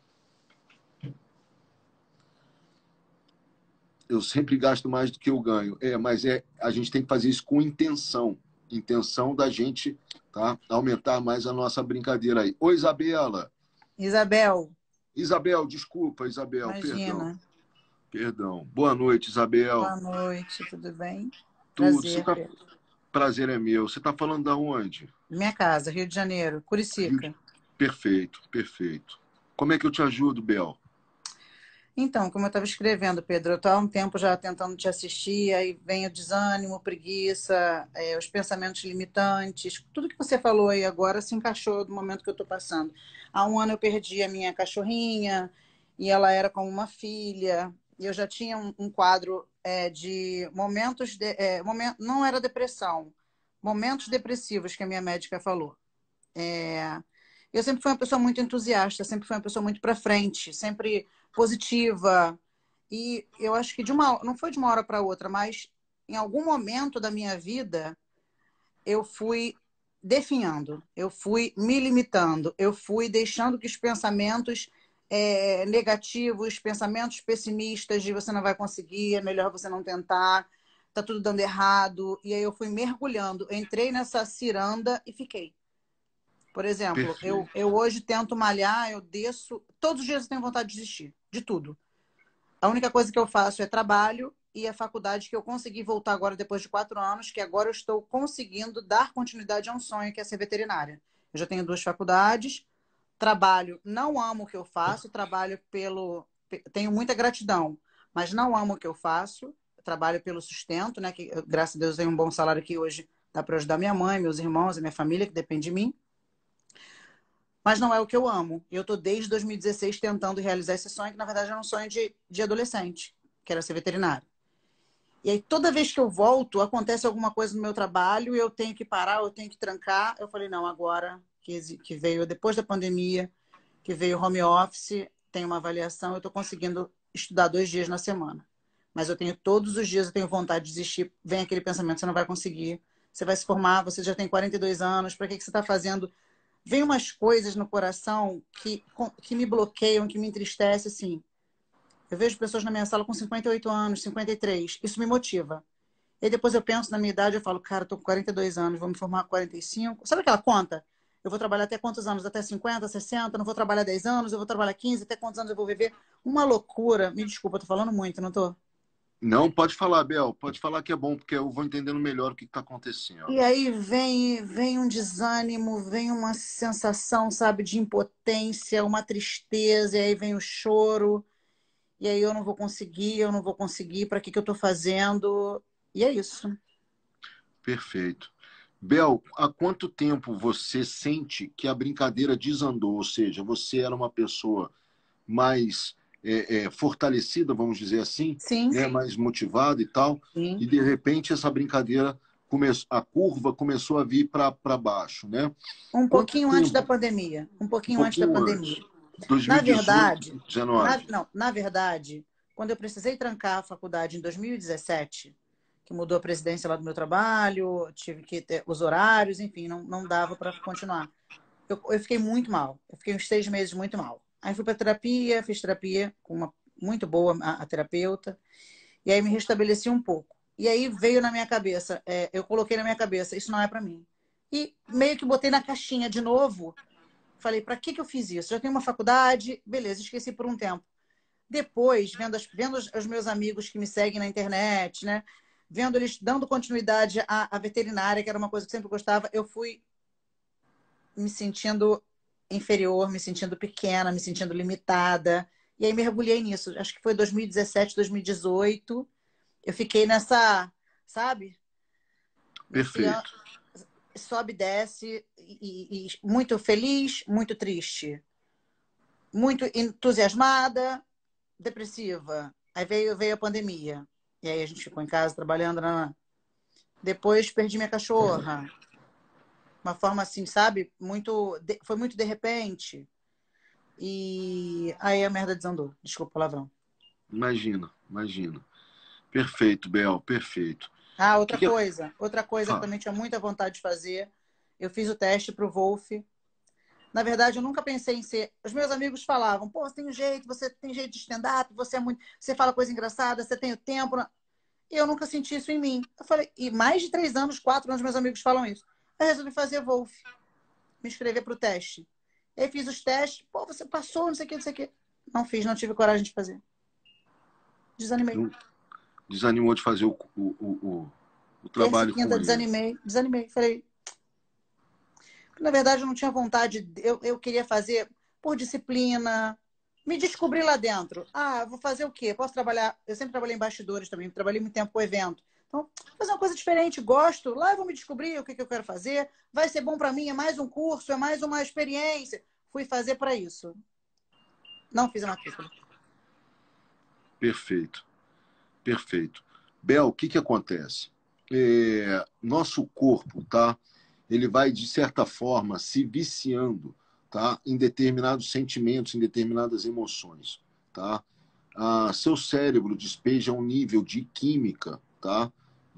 Eu sempre gasto mais do que eu ganho. É, mas é, a gente tem que fazer isso com intenção. Intenção da gente, tá? Aumentar mais a nossa brincadeira aí. Oi, Isabela. Isabel. Isabel, desculpa, Isabel, Imagina. perdão. Perdão. Boa noite, Isabel. Boa noite, tudo bem? Tudo. Prazer, Tá... Pedro. Prazer é meu. Você está falando de onde? Minha casa, Rio de Janeiro, Curicica. Rio... Perfeito, perfeito. Como é que eu te ajudo, Bel? Então, como eu estava escrevendo, Pedro, eu estou há um tempo já tentando te assistir, aí vem o desânimo, preguiça, é, os pensamentos limitantes, tudo que você falou aí agora se encaixou no momento que eu estou passando. Há um ano eu perdi a minha cachorrinha, e ela era como uma filha, e eu já tinha um, um quadro é, de momentos, de, é, moment... não era depressão, momentos depressivos que a minha médica falou. É... Eu sempre fui uma pessoa muito entusiasta, sempre fui uma pessoa muito para frente, sempre positiva. E eu acho que de uma, não foi de uma hora para outra, mas em algum momento da minha vida eu fui definhando, eu fui me limitando, eu fui deixando que os pensamentos é, negativos, pensamentos pessimistas de você não vai conseguir, é melhor você não tentar, tá tudo dando errado. E aí eu fui mergulhando, entrei nessa ciranda e fiquei. Por exemplo, eu, eu hoje tento malhar, eu desço. Todos os dias eu tenho vontade de desistir, de tudo. A única coisa que eu faço é trabalho e a faculdade que eu consegui voltar agora depois de quatro anos, que agora eu estou conseguindo dar continuidade a um sonho, que é ser veterinária. Eu já tenho duas faculdades, trabalho, não amo o que eu faço, trabalho pelo. Tenho muita gratidão, mas não amo o que eu faço, trabalho pelo sustento, né? Que, graças a Deus, eu tenho um bom salário que hoje dá para ajudar minha mãe, meus irmãos, a minha família, que depende de mim. Mas não é o que eu amo. Eu estou desde dois mil e dezesseis tentando realizar esse sonho, que na verdade era um sonho de, de adolescente, que era ser veterinário. E aí toda vez que eu volto, acontece alguma coisa no meu trabalho, eu tenho que parar, eu tenho que trancar. Eu falei, não, agora que, que veio depois da pandemia, que veio home office, tem uma avaliação, eu estou conseguindo estudar dois dias na semana. Mas eu tenho todos os dias, eu tenho vontade de desistir. Vem aquele pensamento, você não vai conseguir. Você vai se formar, você já tem quarenta e dois anos, para que, que você está fazendo? Vem umas coisas no coração que, que me bloqueiam, que me entristecem, assim. Eu vejo pessoas na minha sala com cinquenta e oito anos, cinquenta e três. Isso me motiva. E depois eu penso na minha idade, eu falo, cara, eu tô com quarenta e dois anos, vou me formar com quarenta e cinco. Sabe aquela conta? Eu vou trabalhar até quantos anos? Até cinquenta, sessenta? Não vou trabalhar dez anos, eu vou trabalhar quinze, até quantos anos eu vou viver? Uma loucura. Me desculpa, eu tô falando muito, não tô? Não, pode falar, Bel. Pode falar que é bom, porque eu vou entendendo melhor o que está acontecendo. E aí vem, vem um desânimo, vem uma sensação, sabe, de impotência, uma tristeza, e aí vem o choro. E aí eu não vou conseguir, eu não vou conseguir, para que, que eu estou fazendo? E é isso. Perfeito. Bel, há quanto tempo você sente que a brincadeira desandou? Ou seja, você era uma pessoa mais... É, é, fortalecida, vamos dizer assim, Sim, né, sim. mais motivada e tal, Sim. e de repente essa brincadeira, começou, a curva começou a vir para baixo, né? Um Quanto pouquinho tempo? antes da pandemia. Um pouquinho, Um antes da pouquinho pandemia. antes. dois mil Na e dezoito, verdade, na, dezenove. não, na verdade, quando eu precisei trancar a faculdade em dois mil e dezessete, que mudou a presidência lá do meu trabalho, tive que ter os horários, enfim, não, não dava para continuar. Eu, eu fiquei muito mal. Eu fiquei uns seis meses muito mal. Aí fui para terapia, fiz terapia com uma muito boa a, a terapeuta, e aí me restabeleci um pouco. E aí veio na minha cabeça, é, eu coloquei na minha cabeça, isso não é para mim. E meio que botei na caixinha de novo, falei, para que, que eu fiz isso? Já tenho uma faculdade, beleza, esqueci por um tempo. Depois, vendo, as, vendo os, os meus amigos que me seguem na internet, né, vendo eles dando continuidade à, à veterinária, que era uma coisa que eu sempre gostava, eu fui me sentindo inferior, me sentindo pequena, me sentindo limitada. E aí mergulhei nisso. Acho que foi dois mil e dezessete, dois mil e dezoito. Eu fiquei nessa, sabe? Nesse an- Perfeito. sobe e desce, e, e muito feliz, muito triste. Muito entusiasmada, depressiva. Aí veio, veio a pandemia. E aí a gente ficou em casa trabalhando. Na... Depois perdi minha cachorra. Uma forma assim, sabe? Muito, de- foi muito de repente. E aí a merda desandou. Desculpa o palavrão. Imagina, imagina. Perfeito, Bel, perfeito. Ah, O outra que que é... coisa. Outra coisa que Fala. também tinha muita vontade de fazer. Eu fiz o teste pro Wolf. Na verdade, eu nunca pensei em ser. Os meus amigos falavam: pô, você tem um jeito, você tem jeito de stand-up, você é muito. Você fala coisa engraçada, você tem o tempo. E eu nunca senti isso em mim. Eu falei, e mais de três anos, quatro anos, meus amigos falam isso. Eu resolvi fazer Wolf, me inscrever pro teste. E aí fiz os testes, pô, você passou, não sei o que, não sei o que. Não fiz, não tive coragem de fazer. Desanimei. Não desanimou de fazer o, o, o, o, o Terça e trabalho com quinta, ele. desanimei, desanimei. Falei, na verdade, eu não tinha vontade, eu, eu queria fazer por disciplina, me descobrir lá dentro. Ah, vou fazer o quê? Posso trabalhar? Eu sempre trabalhei em bastidores também, trabalhei muito tempo com evento. Então, vou fazer uma coisa diferente, gosto. Lá eu vou me descobrir o que, que eu quero fazer. Vai ser bom para mim, é mais um curso, é mais uma experiência. Fui fazer para isso. Não fiz a matrícula. Perfeito, perfeito. Bel, o que que acontece? É, nosso corpo, tá? Ele vai, de certa forma, se viciando, tá? Em determinados sentimentos, em determinadas emoções, tá? Ah, seu cérebro despeja um nível de química, tá?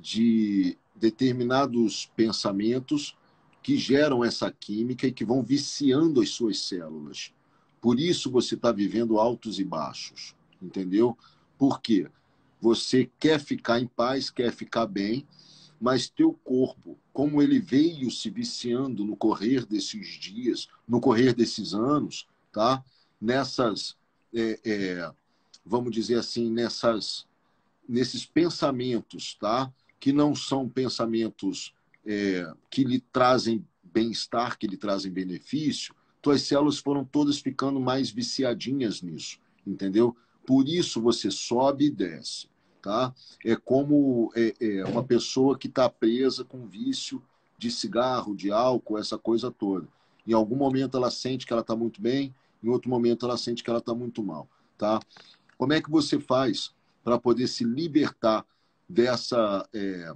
De determinados pensamentos que geram essa química e que vão viciando as suas células. Por isso você está vivendo altos e baixos, entendeu? Por quê? Você quer ficar em paz, quer ficar bem, mas teu corpo, como ele veio se viciando no correr desses dias, no correr desses anos, tá? Nessas, é, é, vamos dizer assim, nessas, nesses pensamentos, tá? Que não são pensamentos é, que lhe trazem bem-estar, que lhe trazem benefício, tuas células foram todas ficando mais viciadinhas nisso, entendeu? Por isso você sobe e desce, tá? É como é, é uma pessoa que está presa com vício de cigarro, de álcool, essa coisa toda. Em algum momento ela sente que ela está muito bem, em outro momento ela sente que ela está muito mal, tá? Como é que você faz para poder se libertar dessa, é,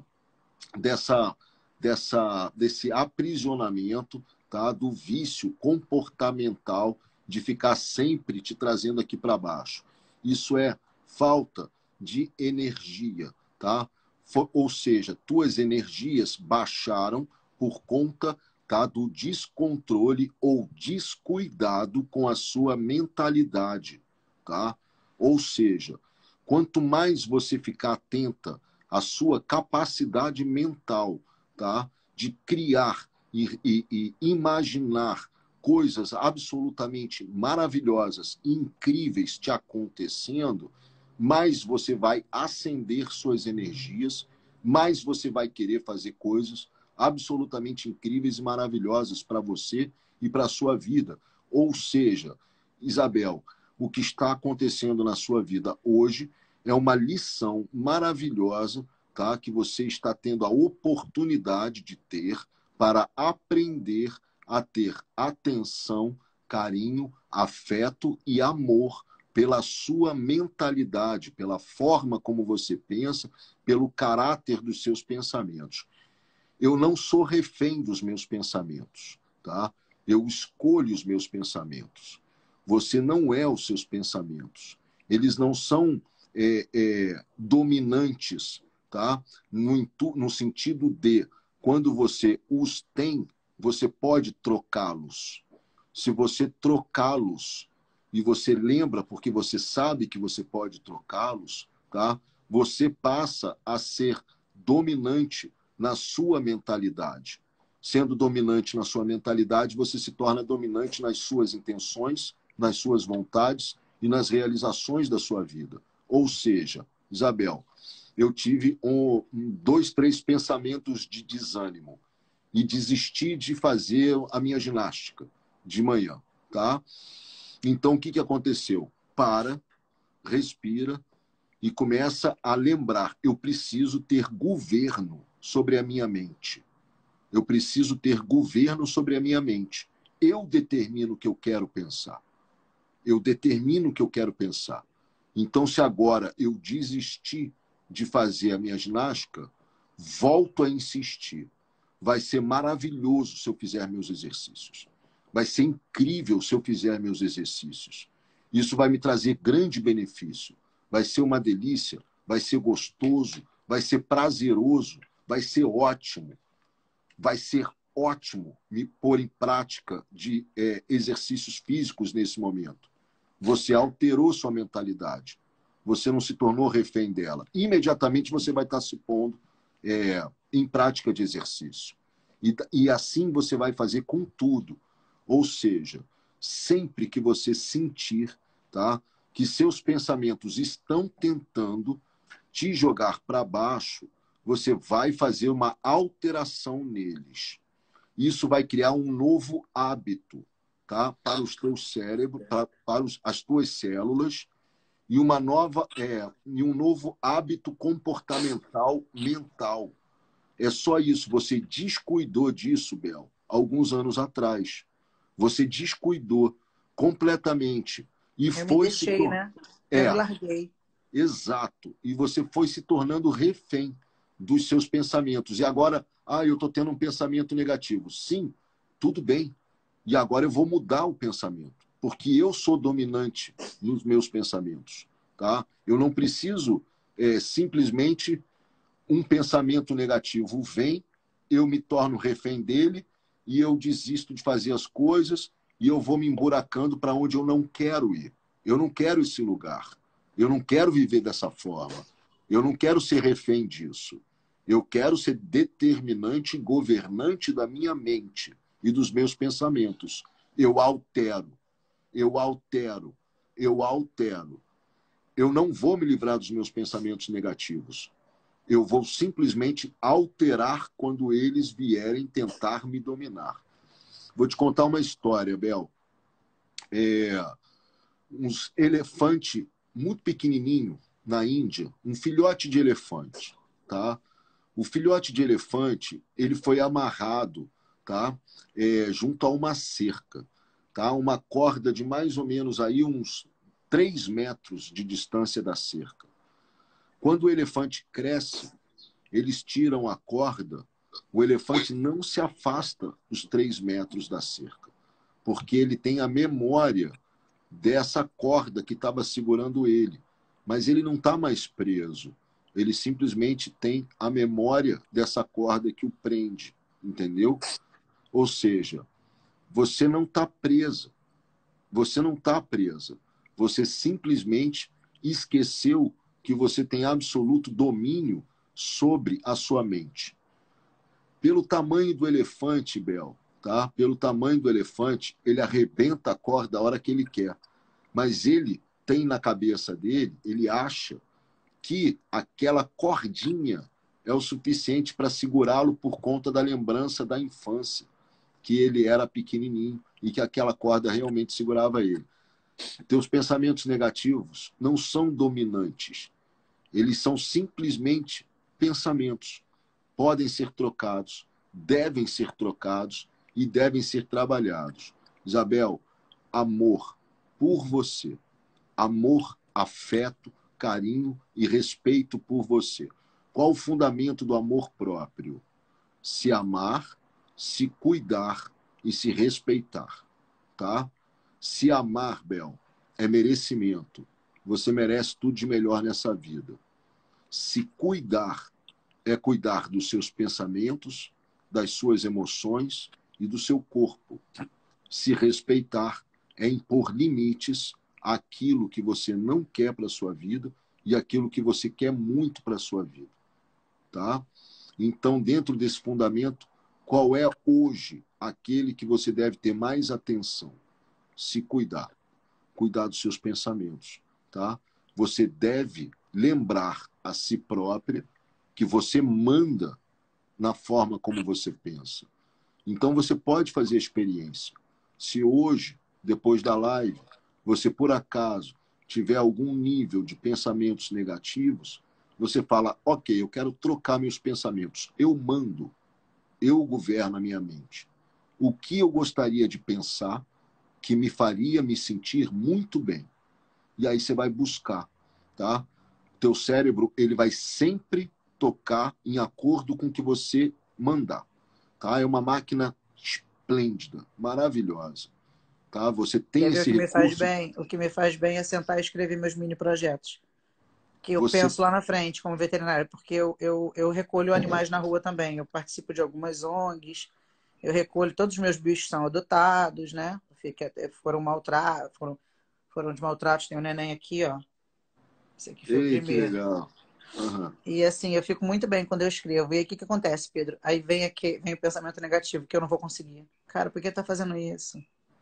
dessa, dessa, desse aprisionamento, tá? Do vício comportamental de ficar sempre te trazendo aqui para baixo? Isso é falta de energia, tá? Ou seja, tuas energias baixaram por conta, tá, do descontrole ou descuidado com a sua mentalidade, tá? Ou seja, quanto mais você ficar atenta à sua capacidade mental, tá, de criar e, e, e imaginar coisas absolutamente maravilhosas, incríveis te acontecendo, mais você vai acender suas energias, mais você vai querer fazer coisas absolutamente incríveis e maravilhosas para você e para a sua vida. Ou seja, Isabel, o que está acontecendo na sua vida hoje é uma lição maravilhosa, tá? Que você está tendo a oportunidade de ter para aprender a ter atenção, carinho, afeto e amor pela sua mentalidade, pela forma como você pensa, pelo caráter dos seus pensamentos. Eu não sou refém dos meus pensamentos, tá? Eu escolho os meus pensamentos. Você não é os seus pensamentos. Eles não são é, é, dominantes, tá? No, no sentido de, quando você os tem, você pode trocá-los. Se você trocá-los e você lembra porque você sabe que você pode trocá-los, tá? Você passa a ser dominante na sua mentalidade. Sendo dominante na sua mentalidade, você se torna dominante nas suas intenções, nas suas vontades e nas realizações da sua vida. Ou seja, Isabel, eu tive um, um, dois, três pensamentos de desânimo e desisti de fazer a minha ginástica de manhã, tá? Então, o que, que aconteceu? Para, respira e começa a lembrar, eu preciso ter governo sobre a minha mente. Eu preciso ter governo sobre a minha mente. Eu determino o que eu quero pensar. Eu determino o que eu quero pensar. Então, se agora eu desistir de fazer a minha ginástica, volto a insistir. Vai ser maravilhoso se eu fizer meus exercícios. Vai ser incrível se eu fizer meus exercícios. Isso vai me trazer grande benefício. Vai ser uma delícia, vai ser gostoso, vai ser prazeroso, vai ser ótimo. Vai ser ótimo me pôr em prática de é, exercícios físicos nesse momento. Você alterou sua mentalidade. Você não se tornou refém dela. Imediatamente você vai estar se pondo é, em prática de exercício. E, e assim você vai fazer com tudo. Ou seja, sempre que você sentir, tá, que seus pensamentos estão tentando te jogar para baixo, você vai fazer uma alteração neles. Isso vai criar um novo hábito, tá, para os teus cérebros, para, para os, as tuas células, e, uma nova, é, e um novo hábito comportamental mental. É só isso. Você descuidou disso, Bel, alguns anos atrás. Você descuidou completamente. E Eu foi me deixei, se... né? É, Eu me larguei. exato. E você foi se tornando refém dos seus pensamentos. E agora, ah, eu estou tendo um pensamento negativo. Sim, tudo bem. E agora eu vou mudar o pensamento. Porque eu sou dominante nos meus pensamentos. Tá? Eu não preciso é, simplesmente um pensamento negativo vem, eu me torno refém dele e eu desisto de fazer as coisas e eu vou me emburacando para onde eu não quero ir. Eu não quero esse lugar. Eu não quero viver dessa forma. Eu não quero ser refém disso. Eu quero ser determinante e governante da minha mente e dos meus pensamentos. Eu altero. Eu altero. Eu altero. Eu não vou me livrar dos meus pensamentos negativos. Eu vou simplesmente alterar quando eles vierem tentar me dominar. Vou te contar uma história, Bel. É, uns elefante muito pequenininho na Índia, um filhote de elefante, tá? O filhote de elefante, ele foi amarrado, tá? É, junto a uma cerca, tá? Uma corda de mais ou menos aí uns três metros de distância da cerca. Quando o elefante cresce, eles tiram a corda, o elefante não se afasta os três metros da cerca, porque ele tem a memória dessa corda que estava segurando ele. Mas ele não está mais preso. Ele simplesmente tem a memória dessa corda que o prende, entendeu? Ou seja, você não está presa. Você não está presa. Você simplesmente esqueceu que você tem absoluto domínio sobre a sua mente. Pelo tamanho do elefante, Bel, tá? Pelo tamanho do elefante, ele arrebenta a corda a hora que ele quer. Mas ele tem na cabeça dele, ele acha que aquela cordinha é o suficiente para segurá-lo por conta da lembrança da infância, que ele era pequenininho e que aquela corda realmente segurava ele. Teus pensamentos negativos não são dominantes. Eles são simplesmente pensamentos. Podem ser trocados, devem ser trocados e devem ser trabalhados. Isabel, amor por você. Amor, afeto, carinho e respeito por você. Qual o fundamento do amor próprio? Se amar, se cuidar e se respeitar. Tá? Se amar, Bel, é merecimento. Você merece tudo de melhor nessa vida. Se cuidar é cuidar dos seus pensamentos, das suas emoções e do seu corpo. Se respeitar é impor limites àquilo que você não quer para a sua vida e àquilo que você quer muito para a sua vida. Tá? Então, dentro desse fundamento, qual é hoje aquele que você deve ter mais atenção? Se cuidar. Cuidar dos seus pensamentos. Tá? Você deve lembrar a si própria, que você manda na forma como você pensa. Então você pode fazer a experiência. Se hoje, depois da live, você por acaso tiver algum nível de pensamentos negativos, você fala, ok, eu quero trocar meus pensamentos. Eu mando, eu governo a minha mente. O que eu gostaria de pensar que me faria me sentir muito bem? E aí você vai buscar, tá? Teu cérebro, ele vai sempre tocar em acordo com o que você mandar, tá? É uma máquina esplêndida, maravilhosa, tá? Você tem Quer ver o esse que me faz recurso, bem? O que me faz bem é sentar e escrever meus mini projetos. Que eu você penso lá na frente, como veterinária, porque eu, eu, eu recolho animais na rua também. Eu participo de algumas O N Gs, eu recolho, todos os meus bichos são adotados, né? Fica- Foram maltratos, foram, foram de maltratos. Tem um neném aqui, ó. Esse aqui foi o ei, que primeiro. legal. Aham. E assim, eu fico muito bem quando eu escrevo. E aí o que que acontece, Pedro? Aí vem aqui, vem o pensamento negativo, que eu não vou conseguir. Cara, por que tá fazendo isso?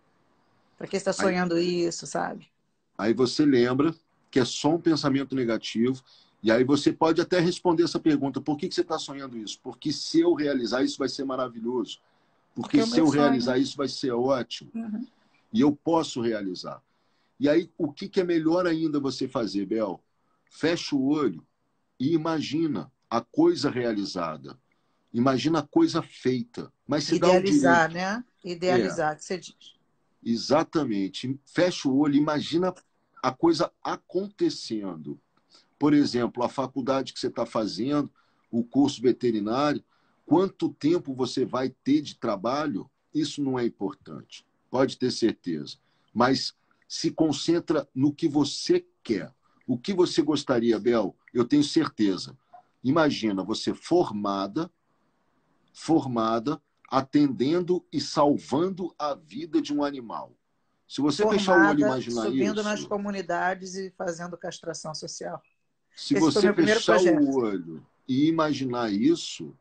Pra que você tá Aí, sonhando isso, sabe? aí você lembra que é só um pensamento negativo, e aí você pode até responder essa pergunta, por que que você está sonhando isso? Porque se eu realizar isso vai ser maravilhoso. Porque Porque é o se meu eu sonho. realizar isso vai ser ótimo. Uhum. E eu posso realizar. E aí, o que que é melhor ainda você fazer, Bel? Fecha o olho e imagina a coisa realizada. Imagina a coisa feita. Mas se dá o Idealizar, direito. né? É, Idealizar, que você diz. exatamente. Fecha o olho, imagina a coisa acontecendo. Por exemplo, a faculdade que você está fazendo, o curso veterinário, quanto tempo você vai ter de trabalho, isso não é importante. Pode ter certeza. Mas se concentra no que você quer. O que você gostaria, Bel? Eu tenho certeza. Imagina você formada, formada, atendendo e salvando a vida de um animal. Se você fechar o olho e Formada, imaginar subindo nas isso, comunidades e fazendo castração social. se Esse foi você meu primeiro fechar o projeto. olho e imaginar isso,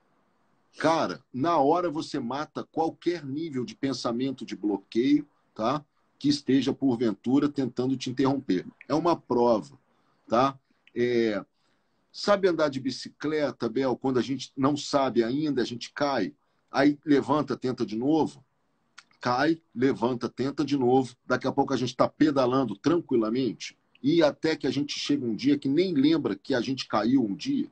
cara, na hora você mata qualquer nível de pensamento de bloqueio, tá? Que esteja porventura tentando te interromper. É uma prova, tá? É, sabe andar de bicicleta, Bel? Quando a gente não sabe ainda, a gente cai, aí levanta, tenta de novo, cai, levanta, tenta de novo. Daqui a pouco a gente está pedalando tranquilamente e até que a gente chega um dia que nem lembra que a gente caiu um dia.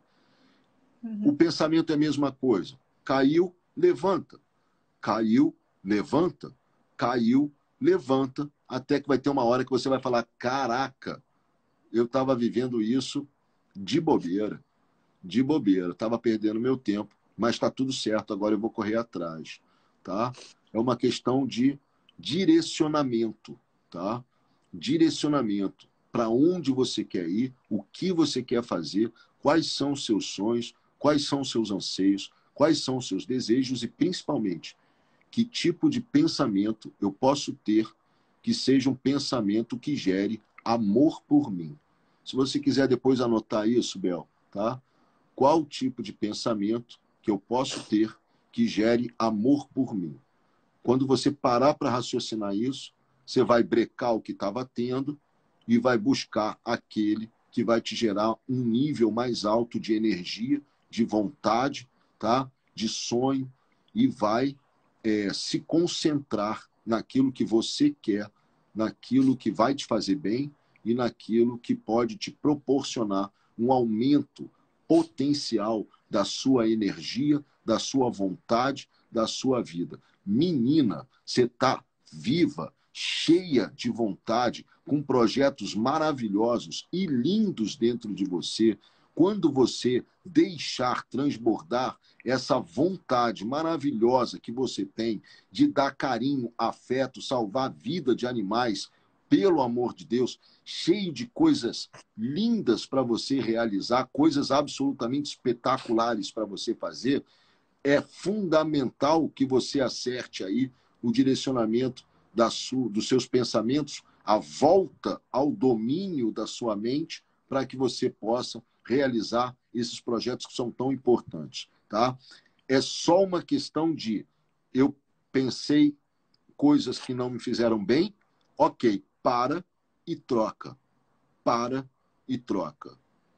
O Uhum. pensamento é a mesma coisa. Caiu, levanta. Caiu, levanta. Caiu, levanta. Até que vai ter uma hora que você vai falar: caraca, eu estava vivendo isso de bobeira. De bobeira. Estava perdendo meu tempo, mas está tudo certo. Agora eu vou correr atrás. Tá? É uma questão de direcionamento. Tá? Direcionamento. Para onde você quer ir, o que você quer fazer, quais são os seus sonhos, quais são os seus anseios, quais são os seus desejos e, principalmente, que tipo de pensamento eu posso ter que seja um pensamento que gere amor por mim. Se você quiser depois anotar isso, Bel, tá? Qual tipo de pensamento que eu posso ter que gere amor por mim? Quando você parar para raciocinar isso, você vai brecar o que estava tendo e vai buscar aquele que vai te gerar um nível mais alto de energia, de vontade, tá? De sonho, e vai é, se concentrar naquilo que você quer, naquilo que vai te fazer bem e naquilo que pode te proporcionar um aumento potencial da sua energia, da sua vontade, da sua vida. Menina, você está viva, cheia de vontade, com projetos maravilhosos e lindos dentro de você. Quando você deixar transbordar essa vontade maravilhosa que você tem de dar carinho, afeto, salvar a vida de animais, pelo amor de Deus, cheio de coisas lindas para você realizar, coisas absolutamente espetaculares para você fazer, é fundamental que você acerte aí o direcionamento da sua, dos seus pensamentos, a volta ao domínio da sua mente, para que você possa realizar esses projetos que são tão importantes. Tá? É só uma questão de eu pensei coisas que não me fizeram bem, ok, para e troca. Para e troca.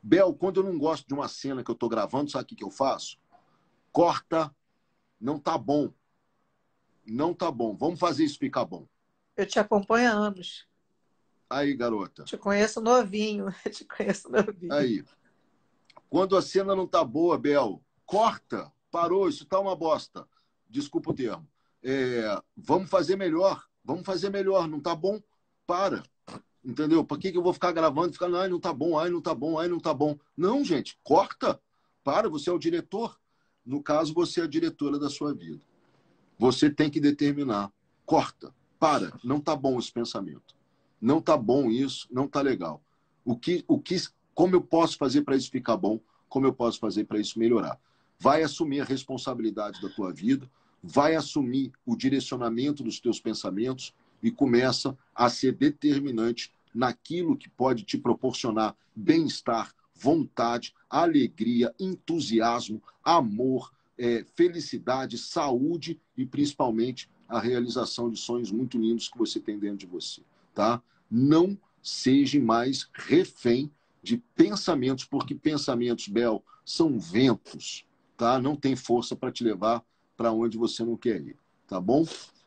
Bel, quando eu não gosto de uma cena que eu tô gravando, sabe o que, que eu faço? Corta, não tá bom. Não tá bom. Vamos fazer isso ficar bom. Eu te acompanho há anos. Aí, garota. Te conheço novinho. Eu te conheço novinho. Aí. Quando a cena não tá boa, Bel, corta. Parou, isso tá uma bosta. Desculpa o termo. É, vamos fazer melhor. Vamos fazer melhor. Não tá bom? Para. Entendeu? Por que, que eu vou ficar gravando e ficar, ai, não tá bom, ai, não tá bom, ai, não tá bom. Não, gente, corta. Para, você é o diretor. No caso, você é a diretora da sua vida. Você tem que determinar. Corta. Para. Não tá bom esse pensamento. Não tá bom isso, não tá legal. O que, o que, como eu posso fazer para isso ficar bom? Como eu posso fazer para isso melhorar? Vai assumir a responsabilidade da tua vida, vai assumir o direcionamento dos teus pensamentos e começa a ser determinante naquilo que pode te proporcionar bem-estar, vontade, alegria, entusiasmo, amor, é, felicidade, saúde e principalmente a realização de sonhos muito lindos que você tem dentro de você, tá? Não seja mais refém de pensamentos, porque pensamentos, Bel, são ventos, tá? Não tem força para te levar para onde você não quer ir, tá bom?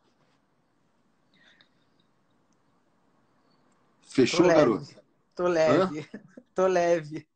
Fechou, Tô garoto? leve. Tô leve. Hã? Tô leve.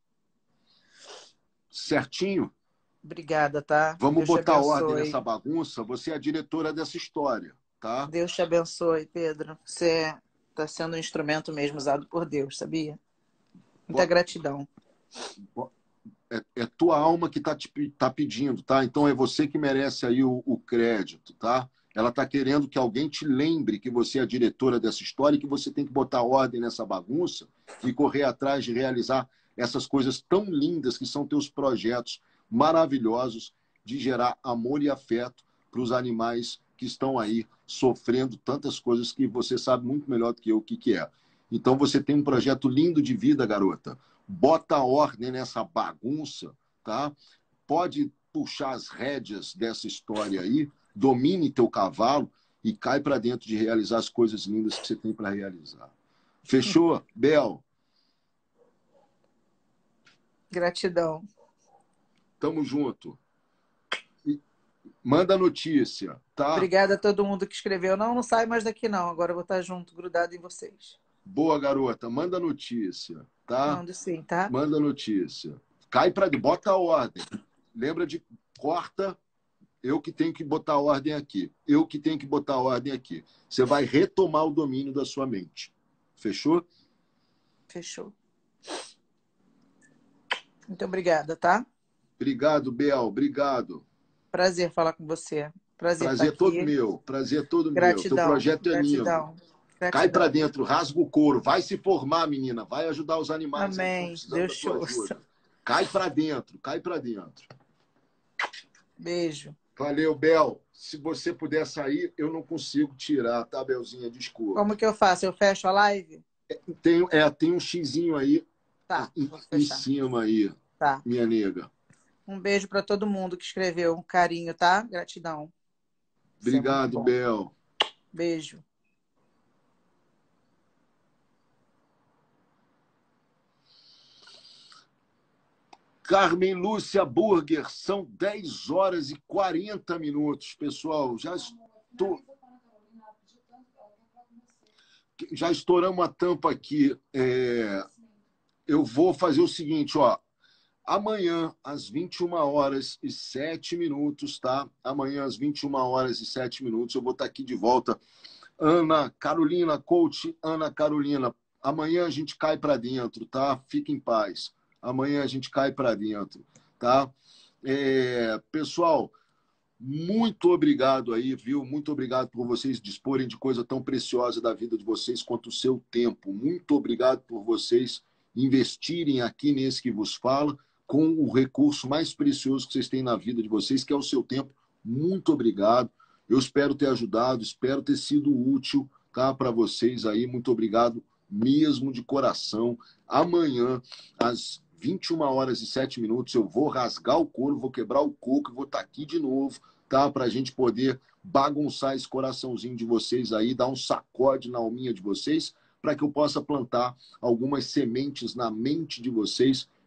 Certinho? Obrigada, tá? Vamos Deus botar ordem nessa bagunça. Você é a diretora dessa história, tá? Deus te abençoe, Pedro. Você está sendo um instrumento mesmo usado por Deus, sabia? Muita gratidão. É, é tua alma que tá, te, tá pedindo, tá? Então é você que merece aí o, o crédito, tá? Ela tá querendo que alguém te lembre que você é a diretora dessa história e que você tem que botar ordem nessa bagunça e correr atrás de realizar essas coisas tão lindas que são teus projetos maravilhosos de gerar amor e afeto para os animais que estão aí sofrendo tantas coisas que você sabe muito melhor do que eu o que, que é. Então você tem um projeto lindo de vida, garota. Bota ordem nessa bagunça, tá? Pode puxar as rédeas dessa história aí, domine teu cavalo e cai para dentro de realizar as coisas lindas que você tem para realizar. Fechou, Bel? Gratidão. Tamo junto. Manda notícia, tá? Obrigada a todo mundo que escreveu. Não, não sai mais daqui não. Agora eu vou estar junto, grudado em vocês. Boa, garota. Manda notícia, tá? Mando sim, tá? Manda notícia. Cai para... Bota a ordem. Lembra de... Corta. Eu que tenho que botar a ordem aqui. Eu que tenho que botar a ordem aqui. Você vai retomar o domínio da sua mente. Fechou? Fechou. Muito obrigada, tá? Obrigado, Bel. Obrigado. Prazer falar com você. Prazer, Prazer estar todo aqui. meu. Prazer todo Gratidão. meu. Teu projeto é Gratidão. lindo. Gratidão. Cai para dentro, rasga o couro. Vai se formar, menina. Vai ajudar os animais. Amém. Deus te ouça. Cai para dentro. Cai para dentro. Beijo. Valeu, Bel. Se você puder sair, eu não consigo tirar, tá, Belzinha? Desculpa. Como que eu faço? Eu fecho a live? Tem, é, tem um xizinho aí tá, em, em cima aí, tá. Minha nega. Um beijo para todo mundo que escreveu. Um carinho, tá? Gratidão. Obrigado, Bel. Beijo. Carmen Lúcia Burger, são dez horas e quarenta minutos, pessoal. Já estou... Já estouramos a tampa aqui. É... Eu vou fazer o seguinte, ó. Amanhã, às vinte e uma horas e sete minutos, tá? Amanhã, às vinte e uma horas e sete minutos, eu vou estar aqui de volta. Ana Carolina, coach Ana Carolina. Amanhã a gente cai para dentro, tá? Fique em paz. Amanhã a gente cai para dentro, tá? É, pessoal, muito obrigado aí, viu? Muito obrigado por vocês disporem de coisa tão preciosa da vida de vocês quanto o seu tempo. Muito obrigado por vocês investirem aqui nesse que vos fala com o recurso mais precioso que vocês têm na vida de vocês, que é o seu tempo. Muito obrigado. Eu espero ter ajudado, espero ter sido útil, tá, para vocês aí. Muito obrigado mesmo de coração. Amanhã, às vinte e uma horas e sete minutos, eu vou rasgar o couro, vou quebrar o coco e vou estar aqui de novo, tá? Para a gente poder bagunçar esse coraçãozinho de vocês aí, dar um sacode na alminha de vocês, para que eu possa plantar algumas sementes na mente de vocês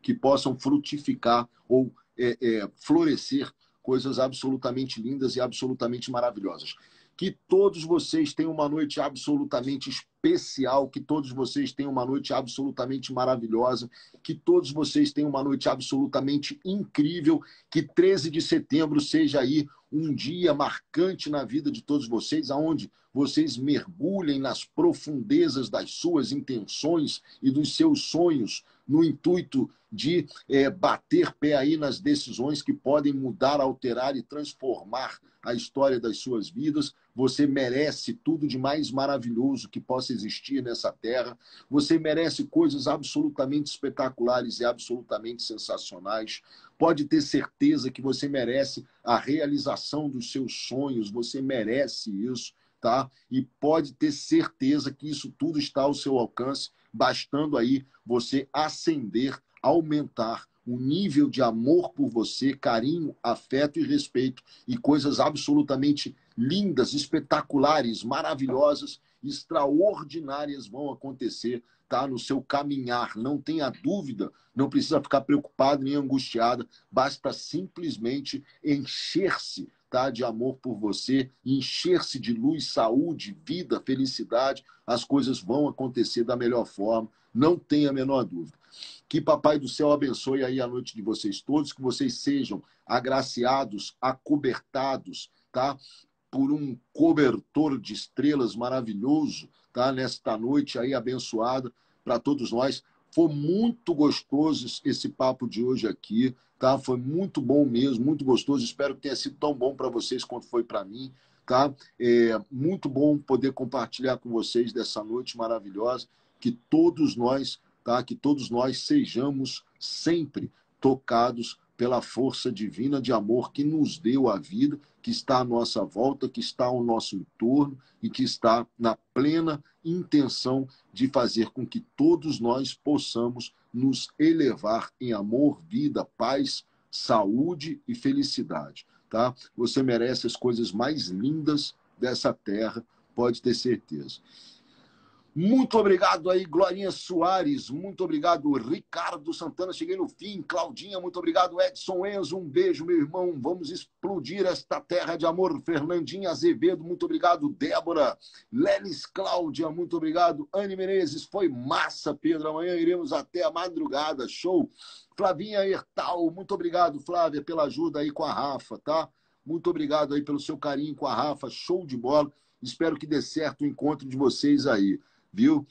que possam frutificar ou é, é, florescer coisas absolutamente lindas e absolutamente maravilhosas. Que todos vocês tenham uma noite absolutamente especial, que todos vocês tenham uma noite absolutamente maravilhosa, que todos vocês tenham uma noite absolutamente incrível, que treze de setembro seja aí um dia marcante na vida de todos vocês, aonde vocês mergulhem nas profundezas das suas intenções e dos seus sonhos, no intuito de é, bater pé aí nas decisões que podem mudar, alterar e transformar a história das suas vidas. Você merece tudo de mais maravilhoso que possa existir nessa terra. Você merece coisas absolutamente espetaculares e absolutamente sensacionais. Pode ter certeza que você merece a realização dos seus sonhos. Você merece isso, tá? E pode ter certeza que isso tudo está ao seu alcance, bastando aí você ascender, aumentar o nível de amor por você, carinho, afeto e respeito, e coisas absolutamente lindas, espetaculares, maravilhosas, extraordinárias vão acontecer, tá? No seu caminhar. Não tenha dúvida, não precisa ficar preocupado nem angustiada, basta simplesmente encher-se, tá, de amor por você, encher-se de luz, saúde, vida, felicidade. As coisas vão acontecer da melhor forma, não tenha a menor dúvida. Que Papai do Céu abençoe aí a noite de vocês todos, que vocês sejam agraciados, acobertados, tá, por um cobertor de estrelas maravilhoso, tá, nesta noite aí abençoada para todos nós. Foi muito gostoso esse papo de hoje aqui, tá? Foi muito bom mesmo, muito gostoso. Espero que tenha sido tão bom para vocês quanto foi para mim, tá? É muito bom poder compartilhar com vocês dessa noite maravilhosa. Que todos nós, tá? Que todos nós sejamos sempre tocados pela força divina de amor que nos deu a vida, que está à nossa volta, que está ao nosso entorno e que está na plena intenção de fazer com que todos nós possamos nos elevar em amor, vida, paz, saúde e felicidade, tá? Você merece as coisas mais lindas dessa terra, pode ter certeza. Muito obrigado aí, Glorinha Soares. Muito obrigado, Ricardo Santana. Cheguei no fim. Claudinha, muito obrigado. Edson Enzo, um beijo, meu irmão. Vamos explodir esta terra de amor. Fernandinha Azevedo, muito obrigado. Débora, Lelis Cláudia, muito obrigado. Anne Menezes, foi massa, Pedro. Amanhã iremos até a madrugada. Show. Flavinha Hertal, muito obrigado, Flávia, pela ajuda aí com a Rafa, tá? Muito obrigado aí pelo seu carinho com a Rafa. Show de bola. Espero que dê certo o encontro de vocês aí. Viu?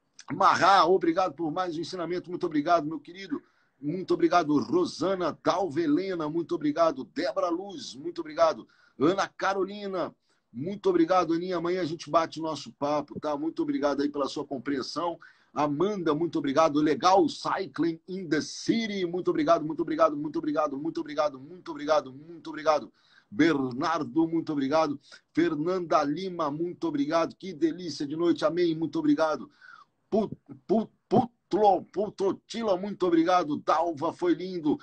Marra, obrigado por mais um ensinamento. Muito obrigado, meu querido. Muito obrigado, Rosana Dalvelena. Muito obrigado, Débora Luz. Muito obrigado, Ana Carolina. Muito obrigado, Aninha. Amanhã a gente bate o nosso papo, tá? Muito obrigado aí pela sua compreensão. Amanda, muito obrigado. Legal Cycling in the City. Muito obrigado, muito obrigado, muito obrigado, muito obrigado, muito obrigado, muito obrigado. Bernardo, muito obrigado. Fernanda Lima, muito obrigado. Que delícia de noite, amém, muito obrigado. Put, put, putlo, Putrotila, muito obrigado. Dalva, foi lindo.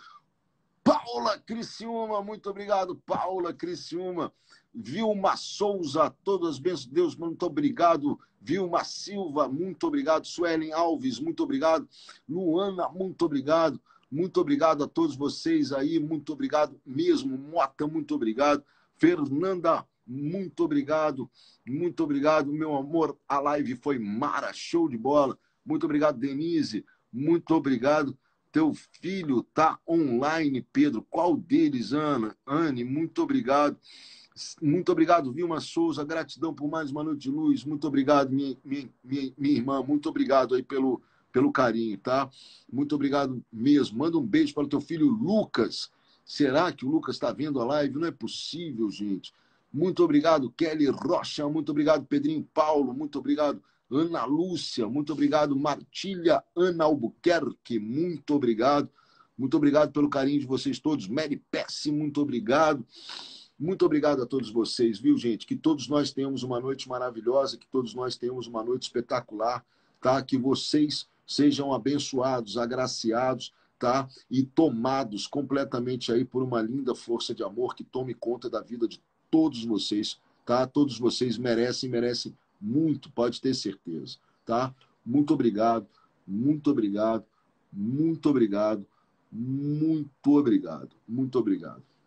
Paula Criciúma, muito obrigado. Paula Criciúma. Vilma Souza, todas as bênçãos de Deus, muito obrigado. Vilma Silva, muito obrigado. Suelen Alves, muito obrigado. Luana, muito obrigado. Muito obrigado a todos vocês aí, muito obrigado mesmo. Mota, muito obrigado. Fernanda, muito obrigado. Muito obrigado, meu amor. A live foi mara, show de bola. Muito obrigado, Denise. Muito obrigado. Teu filho tá online, Pedro. Qual deles, Ana? Anne, muito obrigado. Muito obrigado, Vilma Souza. Gratidão por mais uma noite de luz. Muito obrigado, minha, minha, minha, minha irmã. Muito obrigado aí pelo... pelo carinho, tá? Muito obrigado mesmo. Manda um beijo para o teu filho Lucas. Será que o Lucas está vendo a live? Não é possível, gente. Muito obrigado, Kelly Rocha. Muito obrigado, Pedrinho Paulo. Muito obrigado, Ana Lúcia. Muito obrigado, Martília Ana Albuquerque. Muito obrigado. Muito obrigado pelo carinho de vocês todos. Mary Pesce, muito obrigado. Muito obrigado a todos vocês, viu, gente? Que todos nós tenhamos uma noite maravilhosa, que todos nós tenhamos uma noite espetacular, tá? Que vocês sejam abençoados, agraciados, tá? E tomados completamente aí por uma linda força de amor que tome conta da vida de todos vocês, tá? Todos vocês merecem, merecem muito, pode ter certeza, tá? Muito obrigado, muito obrigado, muito obrigado, Muito obrigado. Muito obrigado.